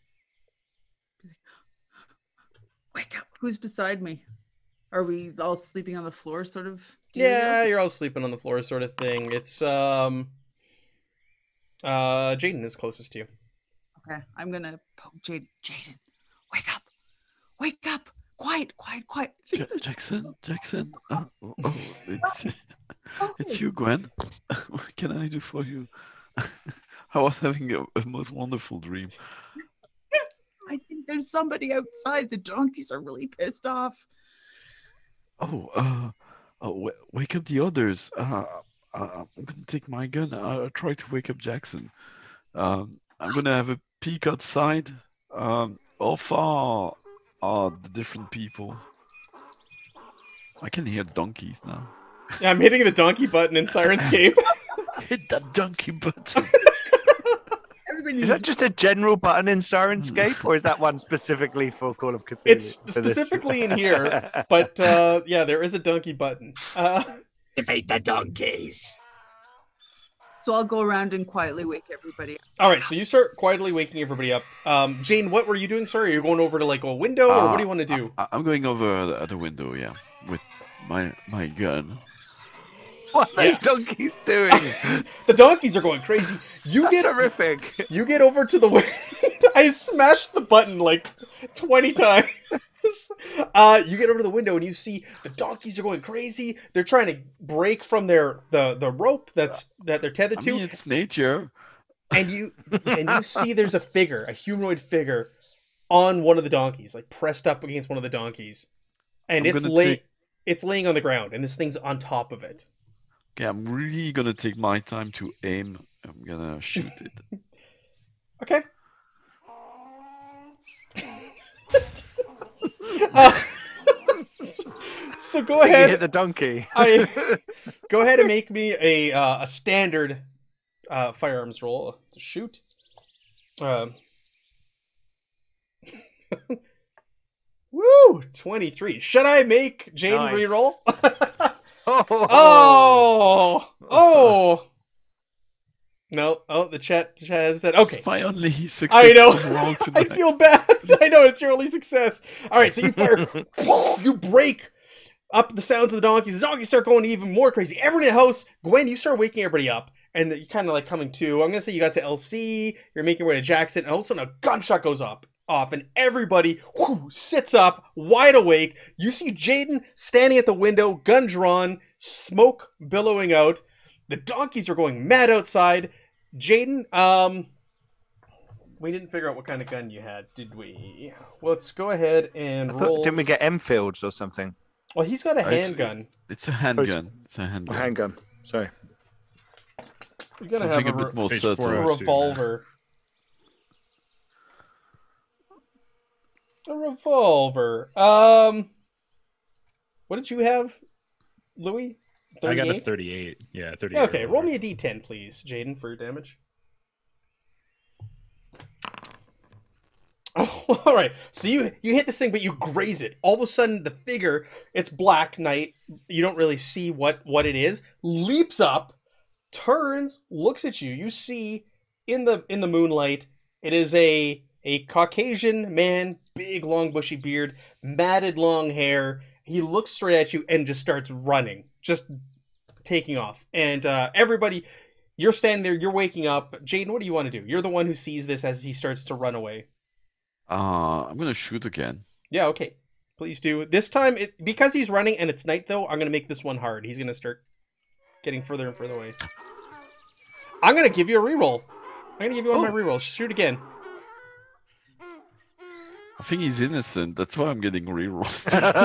Wake up. Who's beside me? Are we all sleeping on the floor, sort of? Yeah, you're all sleeping on the floor, sort of thing. It's Jaden is closest to you. Okay, I'm gonna poke Jaden. Jaden, wake up! Wake up! Quiet! Jackson. Oh. It's you, Gwen. What can I do for you? I was having a most wonderful dream. I think there's somebody outside. The donkeys are really pissed off. Wake up the others. I'm gonna take my gun. I'll try to wake up Jackson. I'm gonna have a peek outside. How far are the different people? I can hear donkeys now. Yeah, I'm hitting the donkey button in Sirenscape. Hit that donkey button. Everybody Is that just a general button in Sirenscape, or is that one specifically for Call of Cthulhu? It's for this? specifically in here, but yeah, there is a donkey button. Defeat the donkeys. So I'll go around and quietly wake everybody up. All right, so you start quietly waking everybody up. Jane, what were you doing? Sorry, are you going over to like a window, or what do you want to do? I'm going over the window, yeah, with my gun. What are those donkeys doing? The donkeys are going crazy. You That's get horrific. You get over to the window. I smashed the button like 20 times. You get over to the window and you see the donkeys are going crazy. They're trying to break from the rope that they're tethered to. I mean, it's nature. And you see there's a humanoid figure on one of the donkeys, like pressed up against one of the donkeys, and I'm it's gonna it's laying on the ground, and this thing's on top of it. Okay, I'm really gonna take my time to aim. I'm gonna shoot it. Okay. Uh, so go You ahead. hit the donkey. Go ahead and make me a standard firearms roll to shoot. Woo! 23. Should I make Jaden Nice. reroll? Oh, Oh! No. Oh, the chat has said okay. It's my only success. I know. Roll I tonight. feel bad. I know it's your only success. All right, so you fire. You break up the sounds of the donkeys. The donkeys start going even more crazy. Everyone in the house, Gwen, you start waking everybody up, and you're kind of like coming to. I'm gonna say you got to LC. You're making your way to Jackson, and all of a sudden a gunshot goes off, and everybody sits up, wide awake. You see Jaden standing at the window, gun drawn, smoke billowing out. The donkeys are going mad outside. Jaden, we didn't figure out what kind of gun you had, did we? Well, let's go ahead and roll. didn't we get Enfields or something? Well, he's got a handgun. It's a handgun. It's a handgun. Handgun. Sorry. You're gonna Something have a bit more Page subtle. 402, revolver. A revolver. What did you have, Louis? I got a 38? 38. Yeah, 38. Okay, roll me a d10, please, Jaden, for your damage. Oh, all right. So you hit this thing, but you graze it. All of a sudden, the figure, it's black night. You don't really see what it is. Leaps up, turns, looks at you. You see in the moonlight, it is a Caucasian man, big long bushy beard, matted long hair. He looks straight at you and just starts running, just taking off. And everybody, you're standing there, you're waking up. Jaden, what do you want to do? You're the one who sees this as he starts to run away. I'm gonna shoot again. Yeah, okay. Please do. This time, because he's running and it's night, though, I'm going to make this one hard. He's going to start getting further and further away. I'm going to give you a reroll. I'm going to give you one of my rerolls. Shoot again. I think he's innocent. That's why I'm getting rerolls.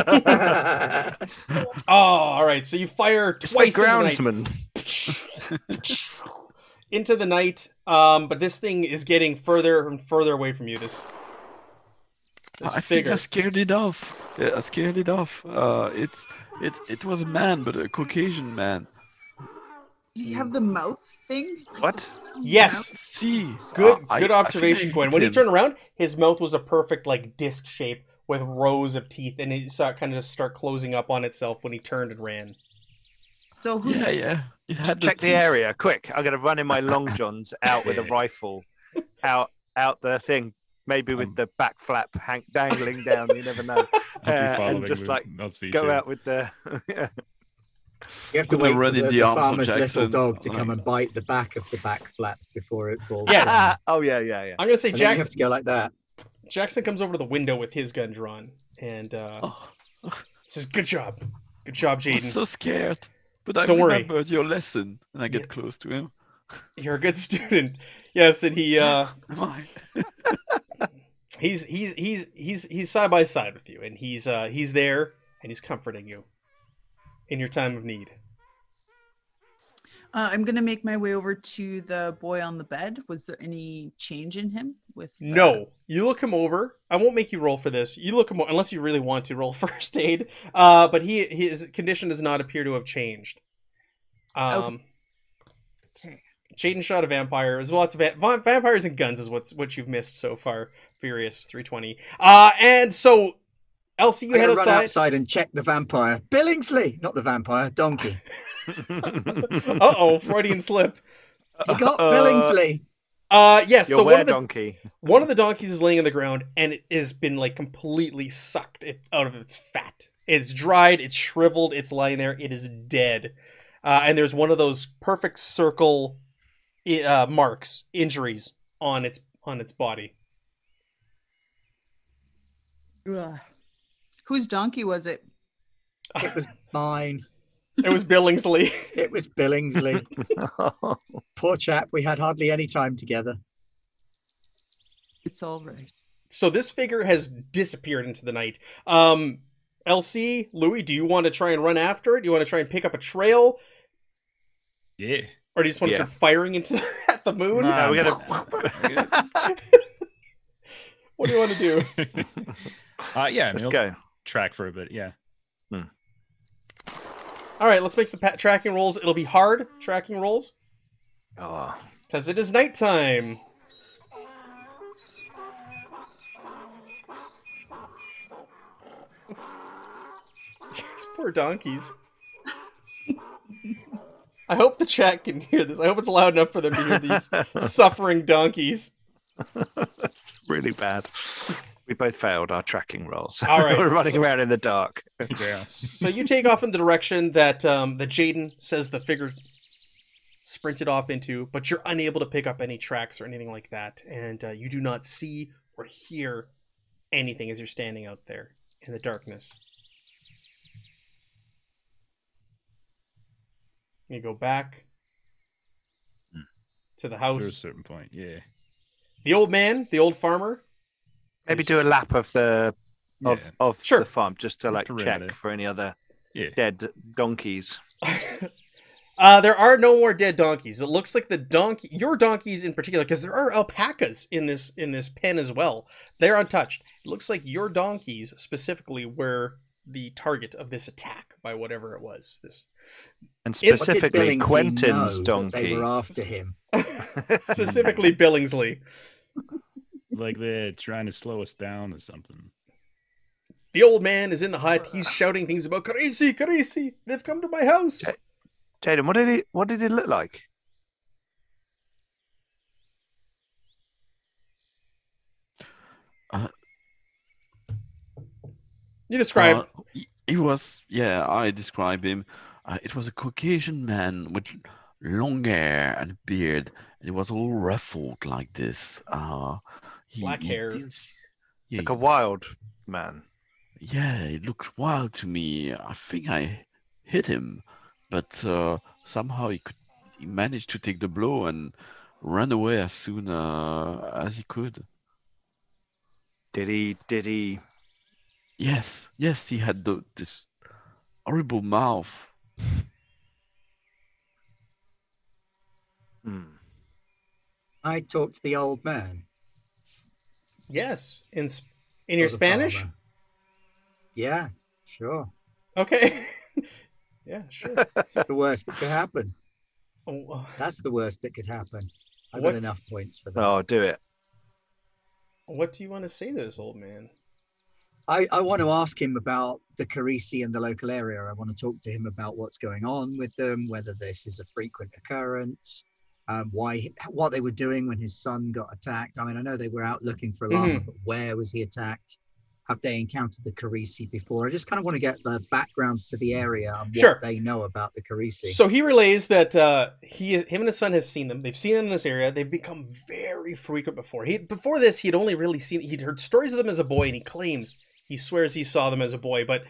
Oh, all right. So you fire It's twice like in the night. Into the night. But this thing is getting further and further away from you. This I think figure. I scared it off. Yeah, I scared it off. It was a man, but a Caucasian man. Do you have the mouth thing? What? Yes. See, Good I observation, think I Gwen. hit When he him. turned around, his mouth was a perfect like disc shape with rows of teeth, and you saw it kind of just start closing up on itself when he turned and ran. So who's Yeah. It had Check the teeth. area, quick! I'm gonna run in my long johns out with a rifle, out the thing, maybe with the back flap dangling down. You never know, I'll be following and just Luke. like I'll see go you. out with the. You have to I'm gonna wait run for in the the arms of farmer's little Jackson. dog to come Like- and bite the back of the back flap before it falls Yeah. down. Oh yeah. I'm gonna say And then you have Jackson. to go like that. Jackson comes over to the window with his gun drawn, and Oh, says, "Good job, Jaden. I was so scared. But I Don't worry. remembered your lesson, and I get Yeah. close to him. You're a good student." Yes, and he Am I? he's side by side with you, and he's there, and he's comforting you in your time of need. I'm gonna make my way over to the boy on the bed. Was there any change in him? With No, you look him over. I won't make you roll for this. You look him unless you really want to roll first aid. But his condition does not appear to have changed. Okay. Jaden shot a vampire. There's lots of vampires and guns is what you've missed so far. Furious 320. And so Elsie, you I'm head gonna run outside. outside and check the vampire. Billingsley, not the vampire, donkey. Uh-oh, Freudian slip. He got Billingsley. Yes, Your so were donkey. one of the donkeys is laying on the ground, and it has been like completely sucked out of its fat. It's dried, it's shriveled, it's lying there, it is dead. And there's one of those perfect circle marks, injuries on its body. Ugh. Whose donkey was it? It was mine. It was Billingsley. It was Billingsley. Poor chap. We had hardly any time together. It's all right. So this figure has disappeared into the night. LC, Louis, do you want to try and run after it? Do you want to try and pick up a trail? Yeah. Or do you just want to Yeah. start firing into at the moon? Nah, we're I'm- What do you want to do? Yeah, I mean, Let's I'll go. track for a bit. Yeah. All right, let's make some tracking rolls. It'll be hard tracking rolls Oh, because it is nighttime. These poor donkeys. I hope the chat can hear this. I hope it's loud enough for them to hear these suffering donkeys. that's really bad. We both failed our tracking rolls. All right, We're running so- around in the dark. Yeah. So you take off in the direction that that Jaden says the figure sprinted off into, but you're unable to pick up any tracks or anything like that, and you do not see or hear anything as you're standing out there in the darkness. You go back to the To a house. certain point. Yeah. The old man, the old farmer. Maybe is- do a lap of the of Sure. the farm just to like Perimeter. check for any other Yeah. dead donkeys. There are no more dead donkeys. It looks like your donkeys in particular, because there are alpacas in this pen as well. They're untouched. It looks like your donkeys specifically were the target of this attack by whatever it was. This And What did specifically Billingsley Quentin's know that they donkey. were after him? specifically Billingsley. Like they're trying to slow us down or something. The old man is in the hut. He's shouting things about Carisi, Carisi. They've come to my house. Jaden, what did it look like? You describe. He was, yeah, I describe him. It was a Caucasian man with long hair and beard, and he was all ruffled like this. Black hair. Yeah, Like a wild man. yeah, it looked wild to me. I think I hit him, but somehow he managed to take the blow and run away as soon as he could. Did he Yes, yes, he had this horrible mouth. Hmm. I talked to the old man. Yes, in your or the Spanish. farmer. Yeah, sure. Okay. Yeah, sure. It's the worst that could happen. Oh, That's the worst that could happen. I've What? got enough points for that. Oh, do it. what do you want to say to this old man? I want to ask him about the Carisi and the local area. I want to talk to him about what's going on with them, whether this is a frequent occurrence, what they were doing when his son got attacked. I mean, I know they were out looking for Lama, but where was he attacked? Have they encountered the Carisi before? I just kind of want to get the background to the area and Sure. what they know about the Carisi. So he relays that him and his son have seen them. They've seen them in this area. They've become very frequent before. Before this, he'd only really he'd heard stories of them as a boy, and he swears he saw them as a boy, but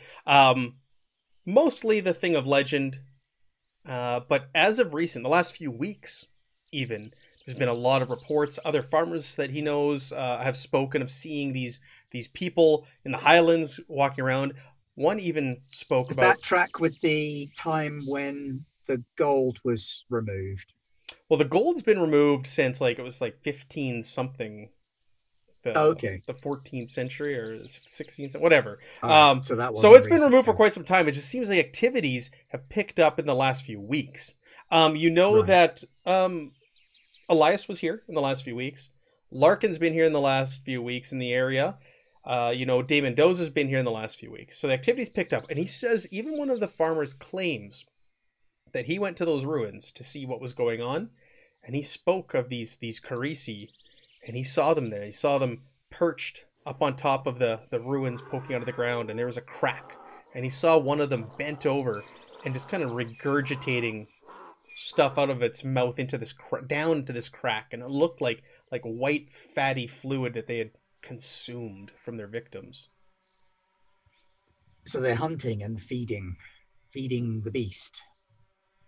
mostly the thing of legend. But as of recent, the last few weeks, even, there's been a lot of reports. Other farmers that he knows have spoken of seeing these people in the highlands walking around. One even spoke Does about that track with the time when the gold was removed? well, the gold's been removed since it was 15 something. Okay. The 14th century or 16th, whatever. All right, So that it's wasn't been removed for recent. quite some time. It just seems like activities have picked up in the last few weeks. You know Right. that Elias was here in the last few weeks. Larkin's been here in the last few weeks in the area. Dave Mendoza's been here in the last few weeks. So the activity's picked up. And he says even one of the farmers claims that he went to those ruins to see what was going on. And he spoke of these Carisi, and he saw them there. He saw them perched up on top of the ruins poking out of the ground, and there was a crack. And he saw one of them bent over and just kind of regurgitating stuff out of its mouth into this down into this crack, and it looked like white fatty fluid that they had consumed from their victims. So they're hunting and feeding the beast.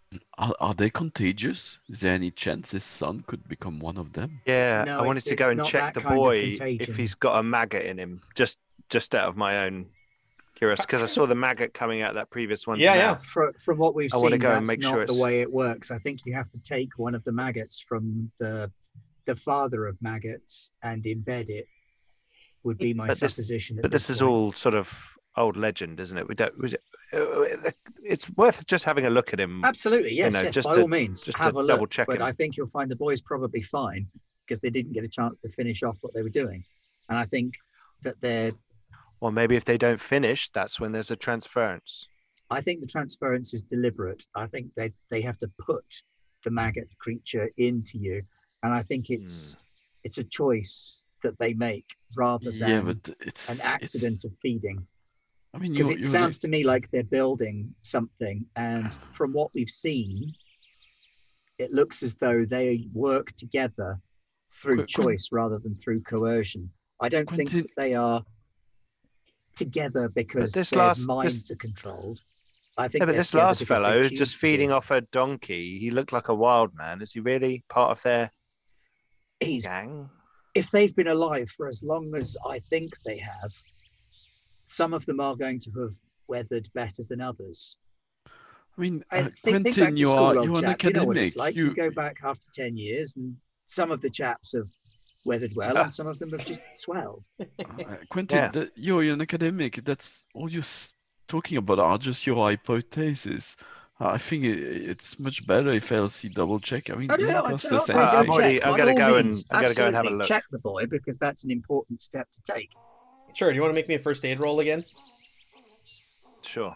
Are they contagious? Is there any chance his son could become one of them? Yeah, No, I wanted to go it's and not check that the kind of boy contagion. if he's got a maggot in him, just out of my own curiosity, because I saw the maggot coming out of that previous one's Yeah, yeah. mouth. From what we've I want to seen, go and that's make not sure the it's. way it works. I think you have to take one of the maggots from the father of maggots and embed it. Would be my But this, supposition at but this this is point. all sort of old legend, isn't it? It's worth just having a look at him, Absolutely, yes, yes, just by to all means, just have to a double look. check But him. I think you'll find the boys probably fine because they didn't get a chance to finish off what they were doing. And I think that Or maybe if they don't finish, that's when there's a transference. I think the transference is deliberate. I think they have to put the maggot creature into you, and I think it's a choice that they make rather Yeah, than but an accident of feeding. I mean, Because it you're sounds to me like they're building something, and from what we've seen, it looks as though they work together through choice rather than through coercion. I don't think Quentin, that they are together because this their last minds are controlled. I Yeah, think but they're this together last because they fellow is choose just to be. feeding off a donkey. He looked like a wild man. Is he really part of their He's gang? if they've been alive for as long as I think they have, some of them are going to have weathered better than others. I mean, Think back Quentin, to school, old you're an chap. You know what it's academic. like. You go back after 10 years, and some of the chaps have weathered well, and some of them have just swelled. Quentin, Yeah. you're an academic. That's all you're talking about are just your hypotheses. I think it's much better if LC double check. I mean, I it don't know. doesn't I'm cost not us saying I'm don't anything. already. check. I'm By gonna all go means, and. I'm gonna go and have a absolutely look. check the boy because that's an important step to take. Sure. Do you want to make me a first aid roll again? Sure.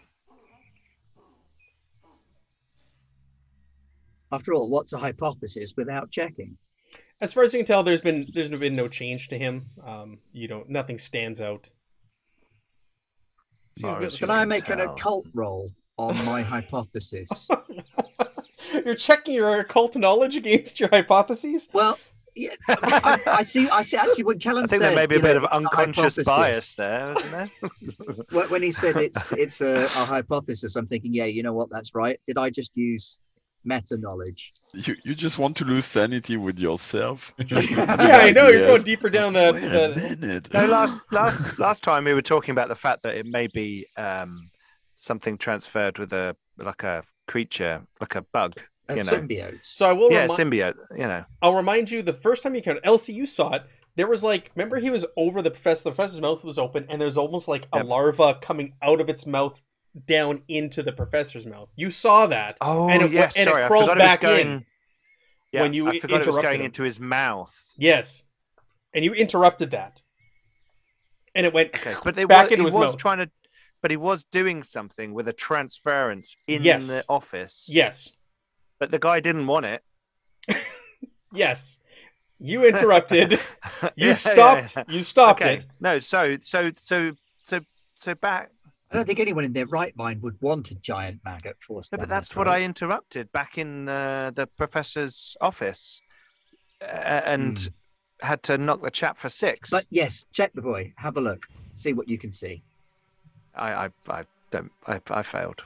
After all, what's a hypothesis without checking? As far as you can tell, there's been no change to him. Nothing stands out. Seems a bit Can I make an occult roll on my hypothesis? You're checking your occult knowledge against your hypotheses? Well, yeah, I see. Actually, when Callum I think said, there may be a bit of it's unconscious hypothesis, bias there, isn't there? when he said it's a hypothesis, I'm thinking, yeah, you know what, that's right. Did I just use meta knowledge? You just want to lose sanity with yourself. Yeah, I know you're going deeper down that. Wait a minute. No, last time we were talking about the fact that it may be something transferred with a creature, like a bug, A symbiote. So I will. Symbiote. I'll remind you the first time you encountered Elsie, you saw it. There was remember he was over the professor. The professor's mouth was open, and there's almost like a larva coming out of its mouth down into the professor's mouth. You saw that. Oh, and it, sorry, it crawled back in. Yeah, when you I forgot it was going him. into his mouth. Yes, and you interrupted that, and it went but back into his mouth. But he was doing something with a transference in the office. Yes, but the guy didn't want it. Yes, you interrupted. You stopped. Yeah. You stopped it. No, so back. I don't think anyone in their right mind would want a giant maggot forced down. But that's what I interrupted back in the professor's office, and had to knock the chap for 6. But yes, check the boy. Have a look. See what you can see. I failed.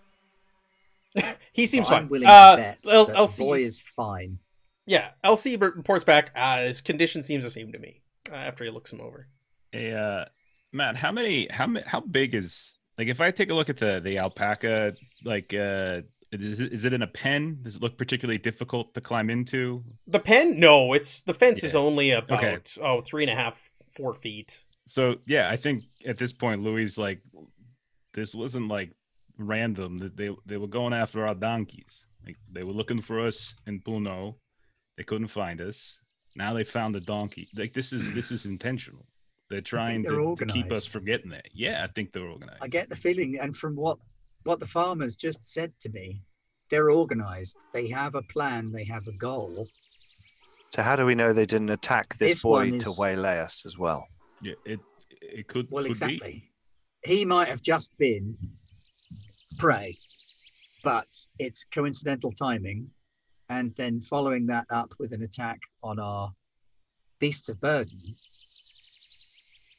He seems fine. I'm willing to bet that LC's, the boy is fine. Yeah, LC reports back. His condition seems the same to me after he looks him over. Hey, Matt, how big is, if I take a look at the alpaca, is it in a pen? Does it look particularly difficult to climb into? The pen? No, the fence is only about 3.5, 4 feet. So yeah, I think at this point, Louis this wasn't random. That they were going after our donkeys. They were looking for us in Puno. They couldn't find us. Now they found the donkey. This is intentional. They're trying to keep us from getting there. Yeah, I think they're organized. I get the feeling, and from what the farmers just said to me, they're organized. They have a plan. They have a goal. So how do we know they didn't attack this boy to waylay us as well? Yeah, it could. Well, could exactly. Be. He might have just been prey, but it's coincidental timing, and then following that up with an attack on our beasts of burden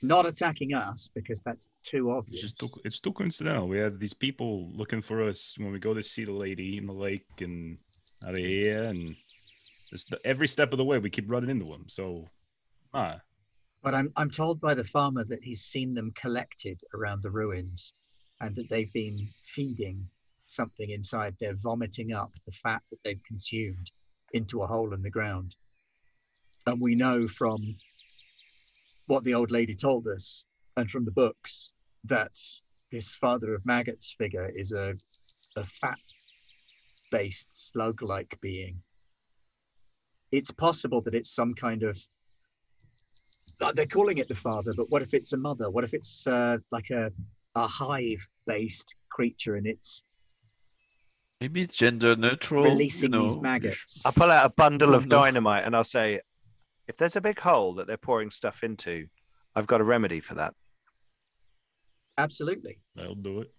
not attacking us because that's too obvious. It's too coincidental. We have these people looking for us when we go to see the lady in the lake and out of here, and every step of the way we keep running into them. So, But I'm told by the farmer that he's seen them collected around the ruins, and that they've been feeding something inside. They're vomiting up the fat that they've consumed into a hole in the ground. And we know from what the old lady told us and from the books that this father of maggots figure is a fat-based slug-like being. It's possible that it's some kind of... They're calling it the father, but what if it's a mother? What if it's like a hive-based creature and it's Maybe it's gender neutral. releasing these maggots? I'll pull out a bundle of don't know. dynamite and I'll say, if there's a big hole that they're pouring stuff into, I've got a remedy for that. Absolutely. I'll do it.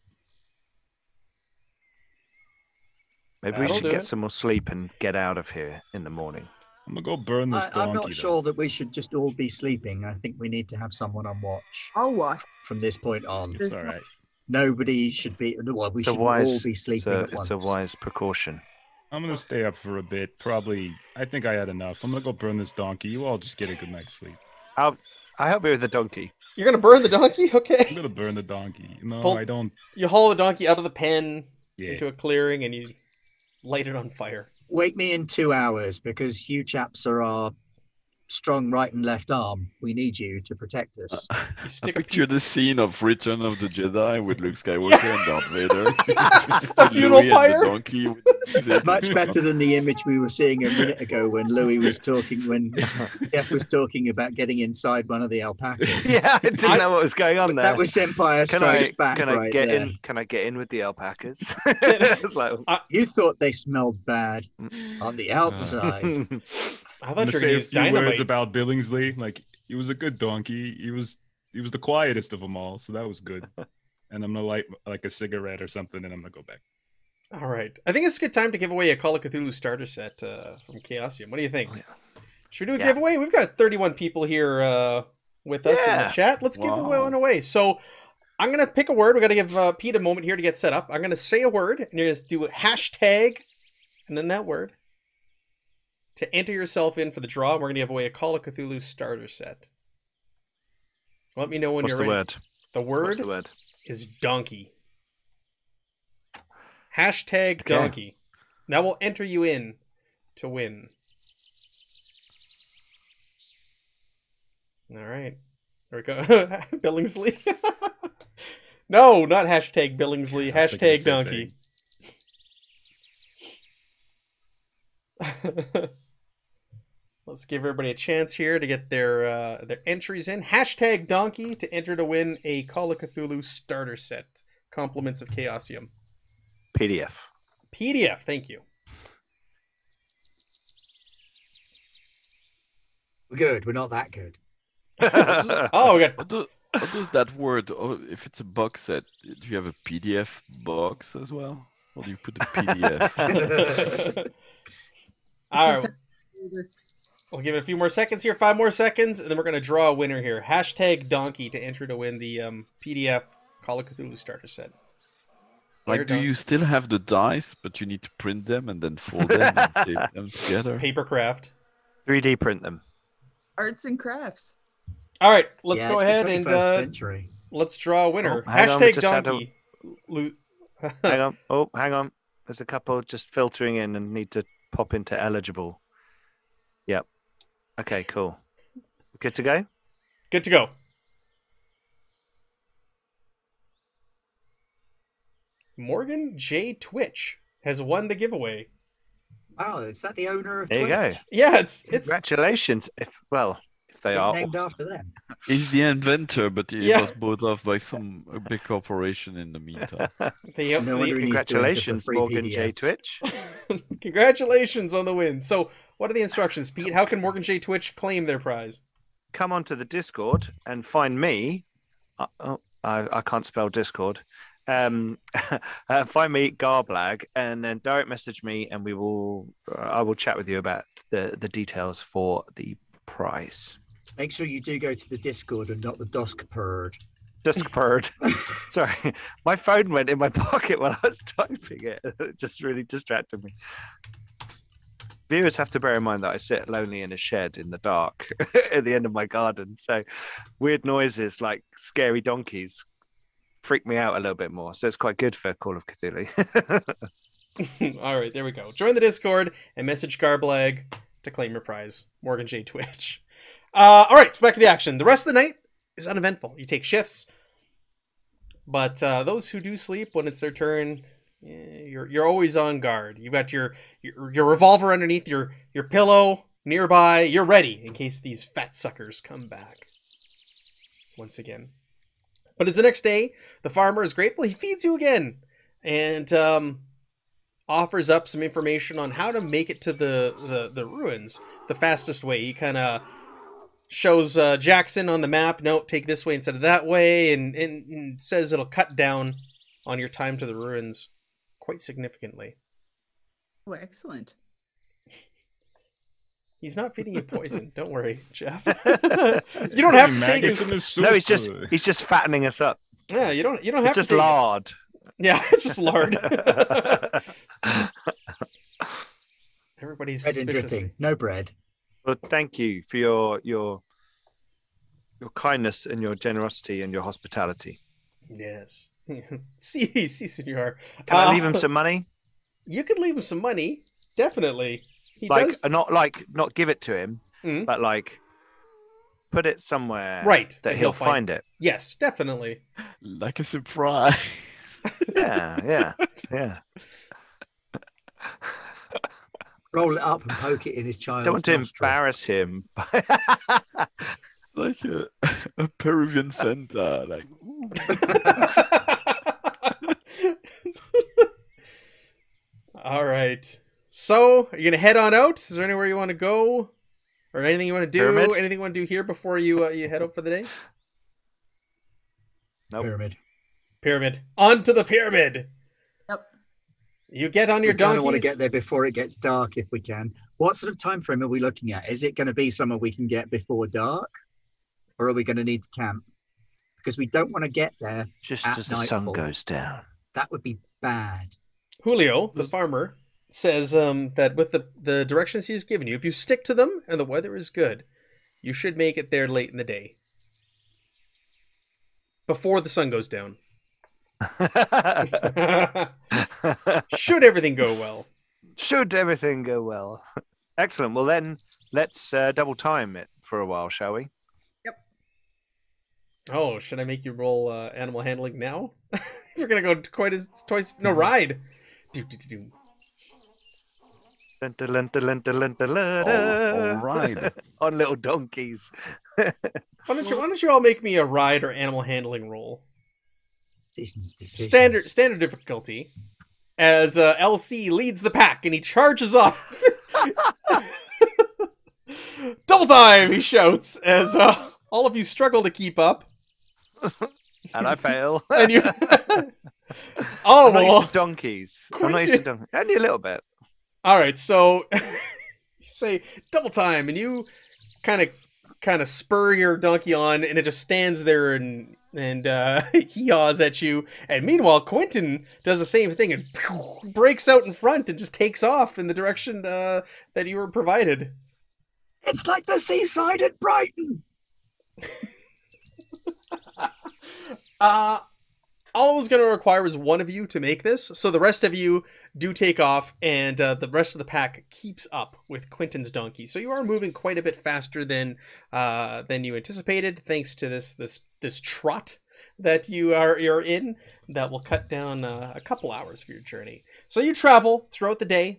Maybe we should get some more sleep and get out of here in the morning. I'm gonna go burn this donkey. I'm not sure that we should just all be sleeping. I think we need to have someone on watch I'll watch. from this point on. It's all right. Nobody should be... Well, we should all be sleeping at once. It's a wise precaution. I'm gonna stay up for a bit. Probably, I think I had enough. I'm gonna go burn this donkey. You all just get a good night's sleep. I help you with the donkey. You're gonna burn the donkey? Okay. I'm gonna burn the donkey. No, Pull- I don't. You haul the donkey out of the pen Yeah. into a clearing and you light it on fire. Wake me in 2 hours because you chaps are our strong right and left arm. We need you to protect us. You I stick a picture piece- the scene of Return of the Jedi with Luke Skywalker and Darth Vader. A funeral Louis pyre? and the donkey. It's much better than the image we were seeing a minute ago when Louis was talking, when Jeff was talking about getting inside one of the alpacas. Yeah, I didn't know what was going on there. That was Empire Strikes Back Can I right get there. in? Can I get in with the alpacas? It's like, You thought they smelled bad on the outside. I I'm thought gonna you were say gonna a use few words dynamite. about Billingsley. Like, he was a good donkey. He was the quietest of them all, so that was good. And I'm gonna light like a cigarette or something, and I'm gonna go back. All right. I think it's a good time to give away a Call of Cthulhu starter set from Chaosium. What do you think? Oh, yeah. Should we do a Yeah. giveaway? We've got 31 people here with us in the Yeah. chat. Let's give Wow. one away. So I'm going to pick a word. We got to give Pete a moment here to get set up. I'm going to say a word, and you're going to do a hashtag and then that word to enter yourself in for the draw. We're going to give away a Call of Cthulhu starter set. Let me know when What's you're the ready. word? The What's word the word? is donkey. Hashtag Okay. donkey. That will enter you in to win. All right. There we go. Billingsley. No, not hashtag Billingsley. I was thinking the Hashtag same donkey. Let's give everybody a chance here to get their entries in. Hashtag donkey to enter to win a Call of Cthulhu starter set. Compliments of Chaosium. PDF. PDF, thank you. We're good. We're not that good. Oh, we got What does that word, if it's a box set, do you have a PDF box as well? Or do you put a PDF? All right, we'll give it a few more seconds here, 5 more seconds, and then we're going to draw a winner here. Hashtag donkey to enter to win the PDF Call of Cthulhu starter set. Like, do you still have the dice, but you need to print them and then fold them and tape them together? Papercraft. 3D print them. Arts and crafts. All right, let's Yeah, go it's the ahead and 21st century. let's draw a winner. Oh, hang on, we Hashtag just had donkey. Hang on. Oh, hang on. There's a couple just filtering in and need to pop into eligible. Yep. Okay, cool. Good to go? Good to go. Morgan J. Twitch has won the giveaway. Wow, is that the owner of There you Twitch? go. Yeah, it's Congratulations. If they Is it are named awesome. after them? He's the inventor, but he Yeah. was bought off by a big corporation in the meantime. No wonder he needs to enter for Congratulations, free Morgan J. PDFs. Twitch. Congratulations on the win. So, what are the instructions, Pete? How can Morgan J. Twitch claim their prize? Come onto the Discord and find me. I can't spell Discord. Find me Garblag and then direct message me, and I will chat with you about the details for the prize. Make sure you do go to the Discord and not the Doskperd. Discord. Sorry, my phone went in my pocket while I was typing it. It just really distracted me. Viewers have to bear in mind that I sit lonely in a shed in the dark at the end of my garden. So weird noises like scary donkeys freak me out a little bit more. So it's quite good for Call of Cthulhu. All right, there we go. Join the Discord and message Garblag to claim your prize. Morgan J. Twitch. All right, so back to the action. The rest of the night is uneventful. You take shifts, but those who do sleep when it's their turn, you're always on guard. You've got your revolver underneath your pillow nearby. You're ready in case these fat suckers come back once again. But as the next day, the farmer is grateful. He feeds you again and offers up some information on how to make it to the ruins the fastest way. He kind of shows Jackson on the map, no, take this way instead of that way, and says it'll cut down on your time to the ruins quite significantly. Oh, excellent. He's not feeding you poison. Don't worry, Jeff. You don't have to take his... No, he's just fattening us up. Yeah, you don't have it's to just take lard. Yeah, it's just lard. Everybody's bread and suspicious. dripping, no bread. Well, thank you for your kindness and your generosity and your hospitality. Yes. Si, senor. Can I leave him some money? You could leave him some money, definitely. He like does... not give it to him, but like put it somewhere right that he'll find it. Yes, definitely. Like a surprise. Yeah. Roll it up and poke it in his child's Don't want to nostril. embarrass him. Like a Peruvian Santa. Like, all right. So, are you gonna head on out? Is there anywhere you want to go, or anything you want to do? Pyramid? Anything you want to do here before you head out for the day? Nope. Pyramid. On to the pyramid. Yep. You get on your We kind donkeys. of want to get there before it gets dark if we can. What sort of time frame are we looking at? Is it going to be somewhere we can get before dark, or are we going to need to camp? Because we don't want to get there Just at as the sun nightfall. goes down. That would be bad. Julio, the farmer, says that with the directions he's given you, if you stick to them and the weather is good, you should make it there late in the day. Before the sun goes down. Should everything go well. Should everything go well. Excellent. Well, then let's double time it for a while, shall we? Oh, should I make you roll animal handling now? We're going to go twice. No, ride. Do. all right. On little donkeys. Why don't you all make me a ride or animal handling roll? Decisions. Standard difficulty. As LC leads the pack and he charges off. Double time, he shouts as all of you struggle to keep up. And I fail. And you... Oh, I'm not well. used to donkeys. I'm not used to donkeys. Only a little bit. All right, so you say double time, and you kind of spur your donkey on, and it just stands there and he yaws at you. And meanwhile, Quentin does the same thing and breaks out in front and just takes off in the direction that you were provided. It's like the seaside at Brighton. All it was going to require was one of you to make this, so the rest of you do take off, and the rest of the pack keeps up with Quentin's donkey. So you are moving quite a bit faster than you anticipated, thanks to this trot that you're in that will cut down a couple hours of your journey. So you travel throughout the day,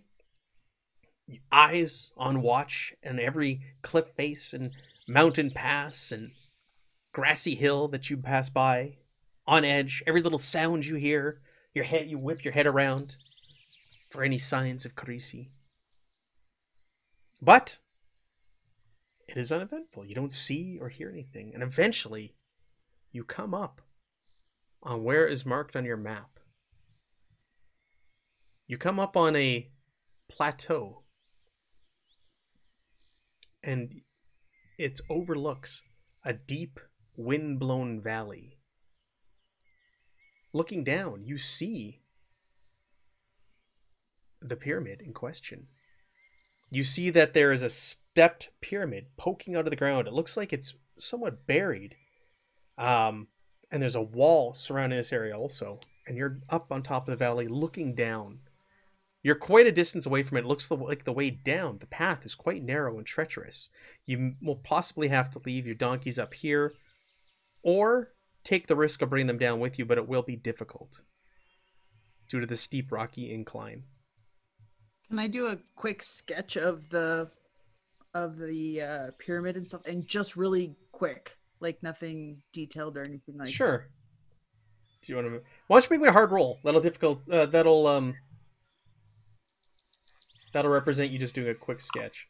eyes on watch, and every cliff face and mountain pass and grassy hill that you pass by. On edge, every little sound you hear, you whip your head around for any signs of Carisi. But it is uneventful. You don't see or hear anything. And eventually, you come up on where is marked on your map. You come up on a plateau. And it overlooks a deep, wind-blown valley. Looking down, you see the pyramid in question. You see that there is a stepped pyramid poking out of the ground. It looks like it's somewhat buried. And there's a wall surrounding this area also. And you're up on top of the valley looking down. You're quite a distance away from it. It looks like the way down, the path is quite narrow and treacherous. You will possibly have to leave your donkeys up here or take the risk of bringing them down with you, but it will be difficult due to the steep rocky incline. Can I do a quick sketch of the pyramid and stuff, and just really quick, like nothing detailed or anything like? Sure. Do you want to? Why don't you make me a hard roll? That'll represent you just doing a quick sketch.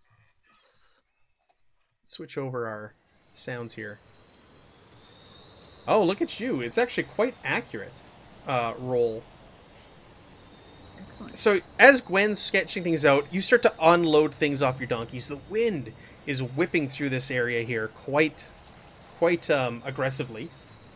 Switch over our sounds here. Oh, look at you! It's actually quite accurate. Roll. Excellent. So as Gwen's sketching things out, you start to unload things off your donkeys. The wind is whipping through this area here quite aggressively.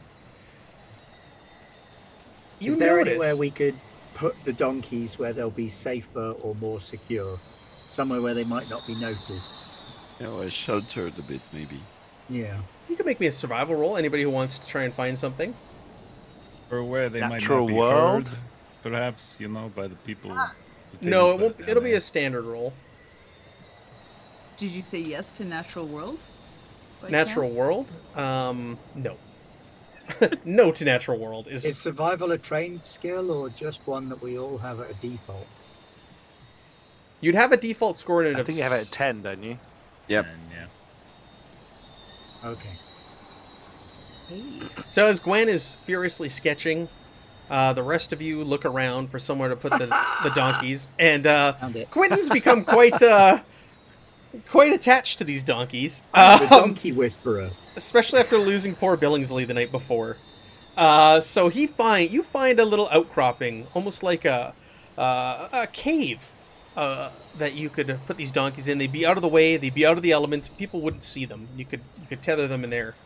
Is there anywhere we could put the donkeys where they'll be safer or more secure? Somewhere where they might not be noticed? Yeah, well, sheltered a bit, maybe. Yeah. You can make me a survival roll. Anybody who wants to try and find something. Or where they Natural might not be world? heard, perhaps, by the people. the No, it things won't. that are It'll down be a standard roll. Did you say yes to natural world? by Natural chance? world? No. No to natural world Is survival a trained skill or just one that we all have at a default? You'd have a default score in it. I think you have it at 10, don't you? Yep. And, yeah. Okay. So as Gwen is furiously sketching, the rest of you look around for somewhere to put the donkeys, and Found it. Quentin's become quite attached to these donkeys. The donkey whisperer. Especially after losing poor Billingsley the night before. So you find a little outcropping, almost like a cave, that you could put these donkeys in. They'd be out of the way. They'd be out of the elements. People wouldn't see them. You could tether them in there.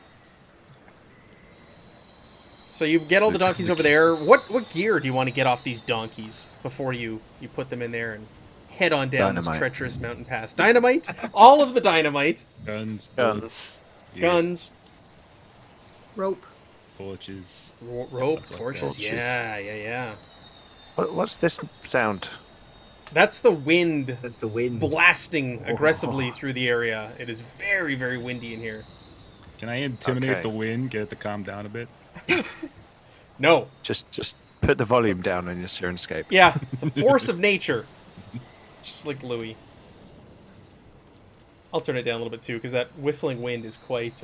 So you get all the donkeys over there. What gear do you want to get off these donkeys before you put them in there and head on down this treacherous mountain pass? Dynamite, all of the dynamite. Guns. Guns. Rope. Torches. Rope, Stuff like torches. that. Yeah. What's this sound? That's the wind That's the wind. blasting aggressively through the area. It is very, very windy in here. Can I intimidate Okay. the wind? Get it to calm down a bit? No. Just put the volume down on your Sirenscape. Yeah, it's a force of nature. Just like Louis. I'll turn it down a little bit too, because that whistling wind is quite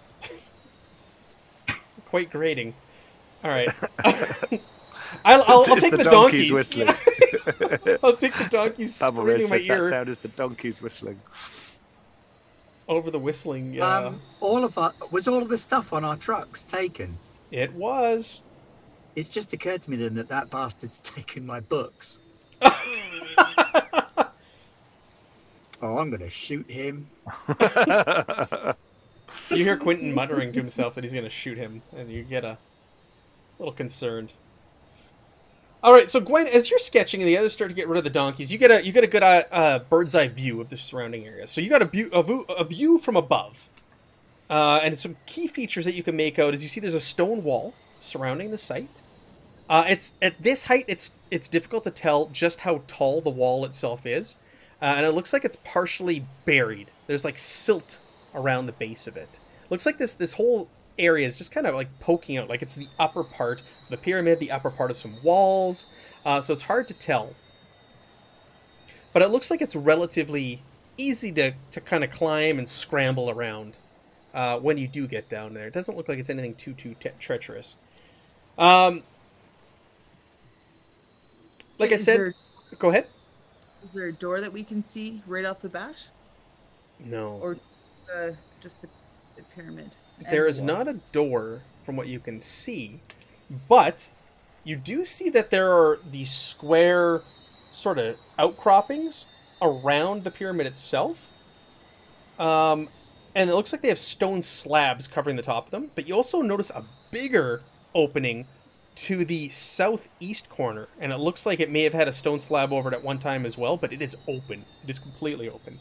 quite grating. All right. I'll It's take the donkeys. whistling. I'll take the donkeys Double screaming in my that ear sound is the donkeys whistling. over the whistling. Was all of the stuff on our trucks taken? It was. It's just occurred to me then that bastard's taken my books. Oh, I'm going to shoot him. You hear Quentin muttering to himself that he's going to shoot him, and you get a little concerned. All right, so Gwen, as you're sketching and the others start to get rid of the donkeys, you get a good bird's eye view of the surrounding area. So you got a view from above, and some key features that you can make out is you see there's a stone wall surrounding the site. It's at this height, it's difficult to tell just how tall the wall itself is, and it looks like it's partially buried. There's like silt around the base of it. Looks like this whole area is just kind of like poking out, like it's the upper part of the pyramid, the upper part of some walls, so it's hard to tell. But it looks like it's relatively easy to kind of climb and scramble around when you do get down there. It doesn't look like it's anything too treacherous. Like I said, go ahead. Is there a door that we can see right off the bat? No. Or just the pyramid? There is not a door from what you can see, but you do see that there are these square sort of outcroppings around the pyramid itself. and it looks like they have stone slabs covering the top of them, but you also notice a bigger opening to the southeast corner, and it looks like it may have had a stone slab over it at one time as well, but it is open. It is completely open.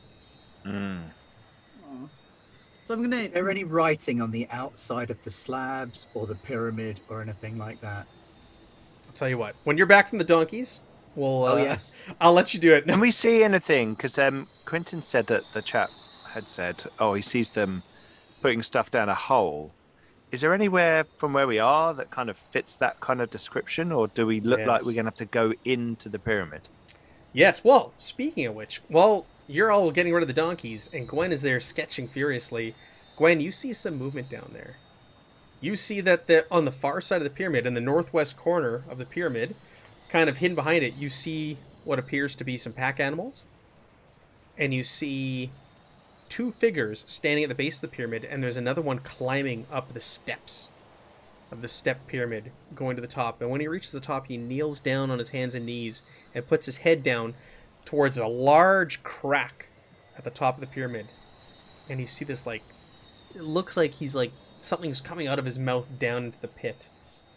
So I'm gonna. Is there any writing on the outside of the slabs or the pyramid or anything like that? I'll tell you what, when you're back from the donkeys, Oh yes. I'll let you do it. Can we see anything? Because Quentin said that the chap had said, oh, he sees them putting stuff down a hole. Is there anywhere from where we are that kind of fits that kind of description, or do we look like we're going to have to go into the pyramid? Yes, well, speaking of which, while you're all getting rid of the donkeys, and Gwen is there sketching furiously, Gwen, you see some movement down there. You see that on the far side of the pyramid, in the northwest corner of the pyramid, kind of hidden behind it, you see what appears to be some pack animals, and you see 2 figures standing at the base of the pyramid, and there's another one climbing up the steps of the step pyramid, going to the top. And when he reaches the top, he kneels down on his hands and knees and puts his head down towards a large crack at the top of the pyramid. And you see this, like, it looks like he's like something's coming out of his mouth down into the pit.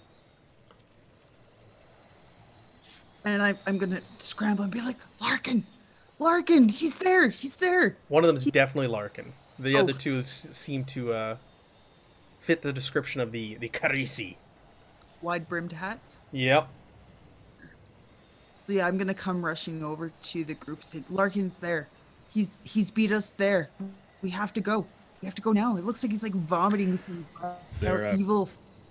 And I'm gonna scramble and be like, Larkin, he's there. One of them's definitely Larkin. The other two seem to fit the description of the Carisi. Wide-brimmed hats. Yep. Yeah, I'm gonna come rushing over to the group. Say, Larkin's there. He's beat us there. We have to go. We have to go now. It looks like he's like vomiting some evil.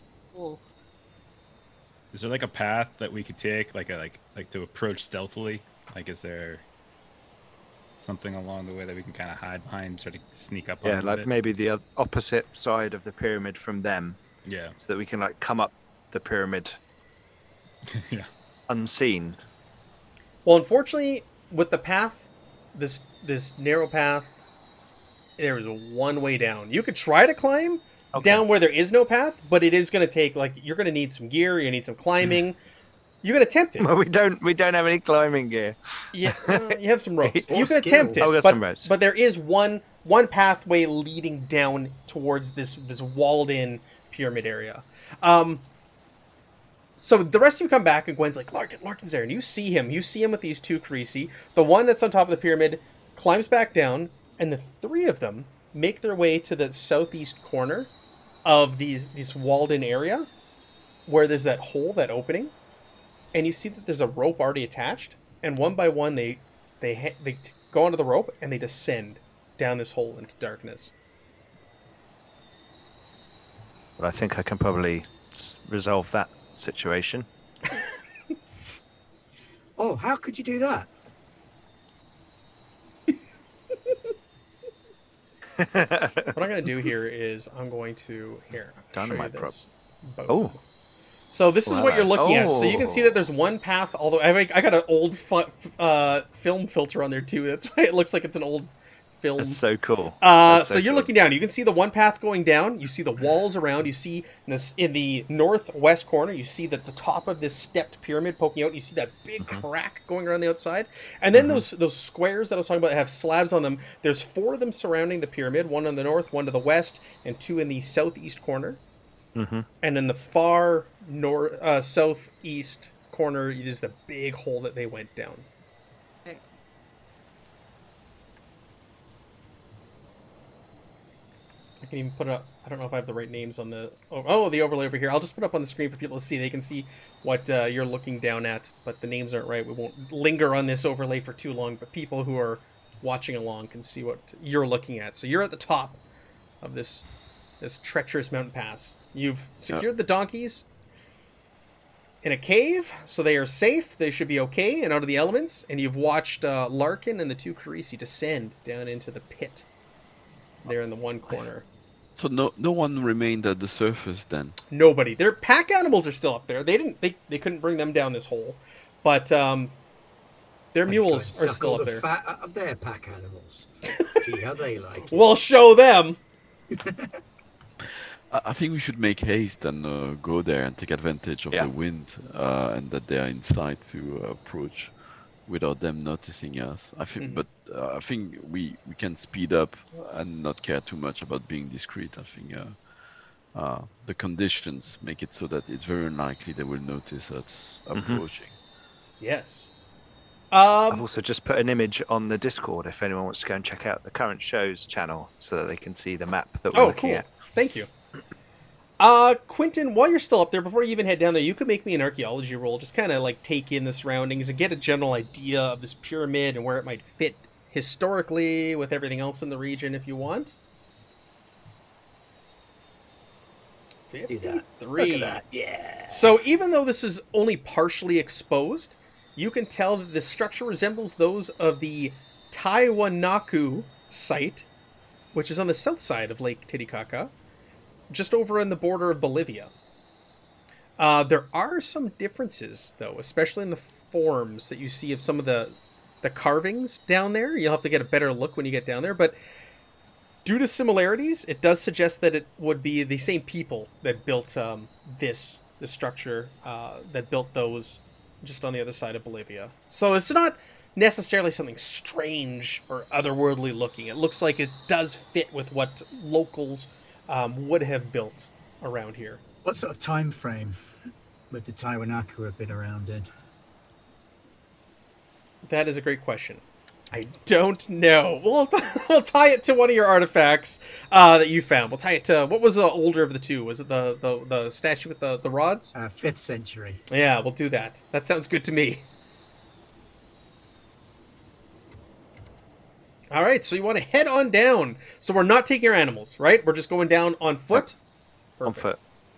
Is there like a path that we could take, like to approach stealthily? Like, is there something along the way that we can kind of hide behind, try to sneak up on? Yeah, like maybe the opposite side of the pyramid from them. Yeah. So that we can like come up the pyramid. Yeah. Unseen. Well, unfortunately, with the path, this narrow path, there is one way down. You could try to climb down where there is no path, but it is going to take, like, you're going to need some gear. You need some climbing. You can attempt it. Well, we don't have any climbing gear. Yeah, you have some ropes. Or You can skills. attempt it, Oh, we got some ropes. but there is one pathway leading down towards this walled-in pyramid area. So the rest of you come back, and Gwen's like, Larkin's there, and you see him. You see him with these 2 Carisi. The one that's on top of the pyramid climbs back down, and the 3 of them make their way to the southeast corner of this walled-in area, where there's that hole, that opening, and you see that there's a rope already attached, and one by one they go onto the rope, and they descend down this hole into darkness. But I think I can probably resolve that situation. Oh, how could you do that? What I'm going to do here is I'm going to Dynamite show you this boat. Oh. So this is what you're looking at. So you can Oh. see that there's one path. Although I got an old film filter on there too. That's why it looks like it's an old film. That's so cool. So you're looking down. You can see the one path going down. You see the walls around. You see in the northwest corner. You see that the top of this stepped pyramid poking out. You see that big crack going around the outside. And then those squares that I was talking about have slabs on them. There's 4 of them surrounding the pyramid. 1 on the north, 1 to the west, and 2 in the southeast corner. And in the far southeast corner is the big hole that they went down. Okay. I can even put up. I don't know if I have the right names on the. Oh, the overlay over here. I'll just put up on the screen for people to see. They can see what you're looking down at, but the names aren't right. We won't linger on this overlay for too long, but people who are watching along can see what you're looking at. So you're at the top of this treacherous mountain pass. You've secured the donkeys in a cave, so they are safe. They should be okay and out of the elements. And you've watched Larkin and the 2 Carisi descend down into the pit there in the one corner. So no one remained at the surface then. Nobody. Their pack animals are still up there. They couldn't bring them down this hole, but their mules are still up there. Fat out of their pack animals. See how they like it. We'll show them. I think we should make haste and go there and take advantage of Yeah. the wind and that they are inside to approach without them noticing us. I think, Mhm. but I think we can speed up and not care too much about being discreet. I think the conditions make it so that it's very unlikely they will notice us approaching. Yes. I've also just put an image on the Discord if anyone wants to go and check out the current show's channel so that they can see the map that we're Oh, looking cool. at. Thank you. Quentin, while you're still up there, before you even head down there, you could make me an archaeology roll. Just kind of like take in the surroundings and get a general idea of this pyramid and where it might fit historically with everything else in the region if you want. Do that. Look 53. at that. Yeah. So even though this is only partially exposed, you can tell that the structure resembles those of the Taiwanaku site, which is on the south side of Lake Titicaca, just over on the border of Bolivia. There are some differences, though, especially in the forms that you see of some of the carvings down there. You'll have to get a better look when you get down there, but due to similarities, it does suggest that it would be the same people that built this structure, that built those just on the other side of Bolivia. So it's not necessarily something strange or otherworldly looking. It looks like it does fit with what locals would have built around here. What sort of time frame would the Taiwanaku have been around in? That is a great question. I don't know. We'll tie it to one of your artifacts that you found. We'll tie it to, what was the older of the two? Was it the statue with the rods? 5th century. Yeah, we'll do that. That sounds good to me. All right, so you want to head on down. So we're not taking our animals, right? We're just going down on foot? On foot.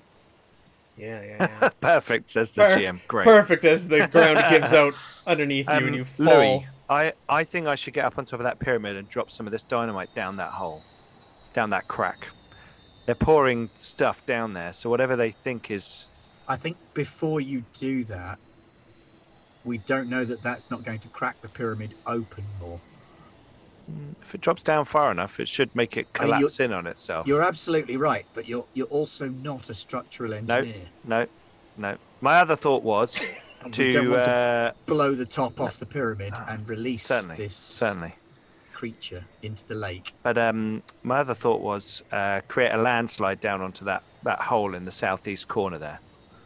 Yeah. Perfect, says the GM. Great. Perfect, as the ground gives out underneath you and you fall. Louis, I think I should get up on top of that pyramid and drop some of this dynamite down that hole, down that crack. They're pouring stuff down there, so whatever they think is... I think before you do that, we don't know that that's not going to crack the pyramid open more. If it drops down far enough, it should make it collapse in on itself. You're absolutely right, but you're also not a structural engineer. No. My other thought was We don't want to blow the top off the pyramid and release this creature into the lake. But my other thought was create a landslide down onto that hole in the southeast corner there.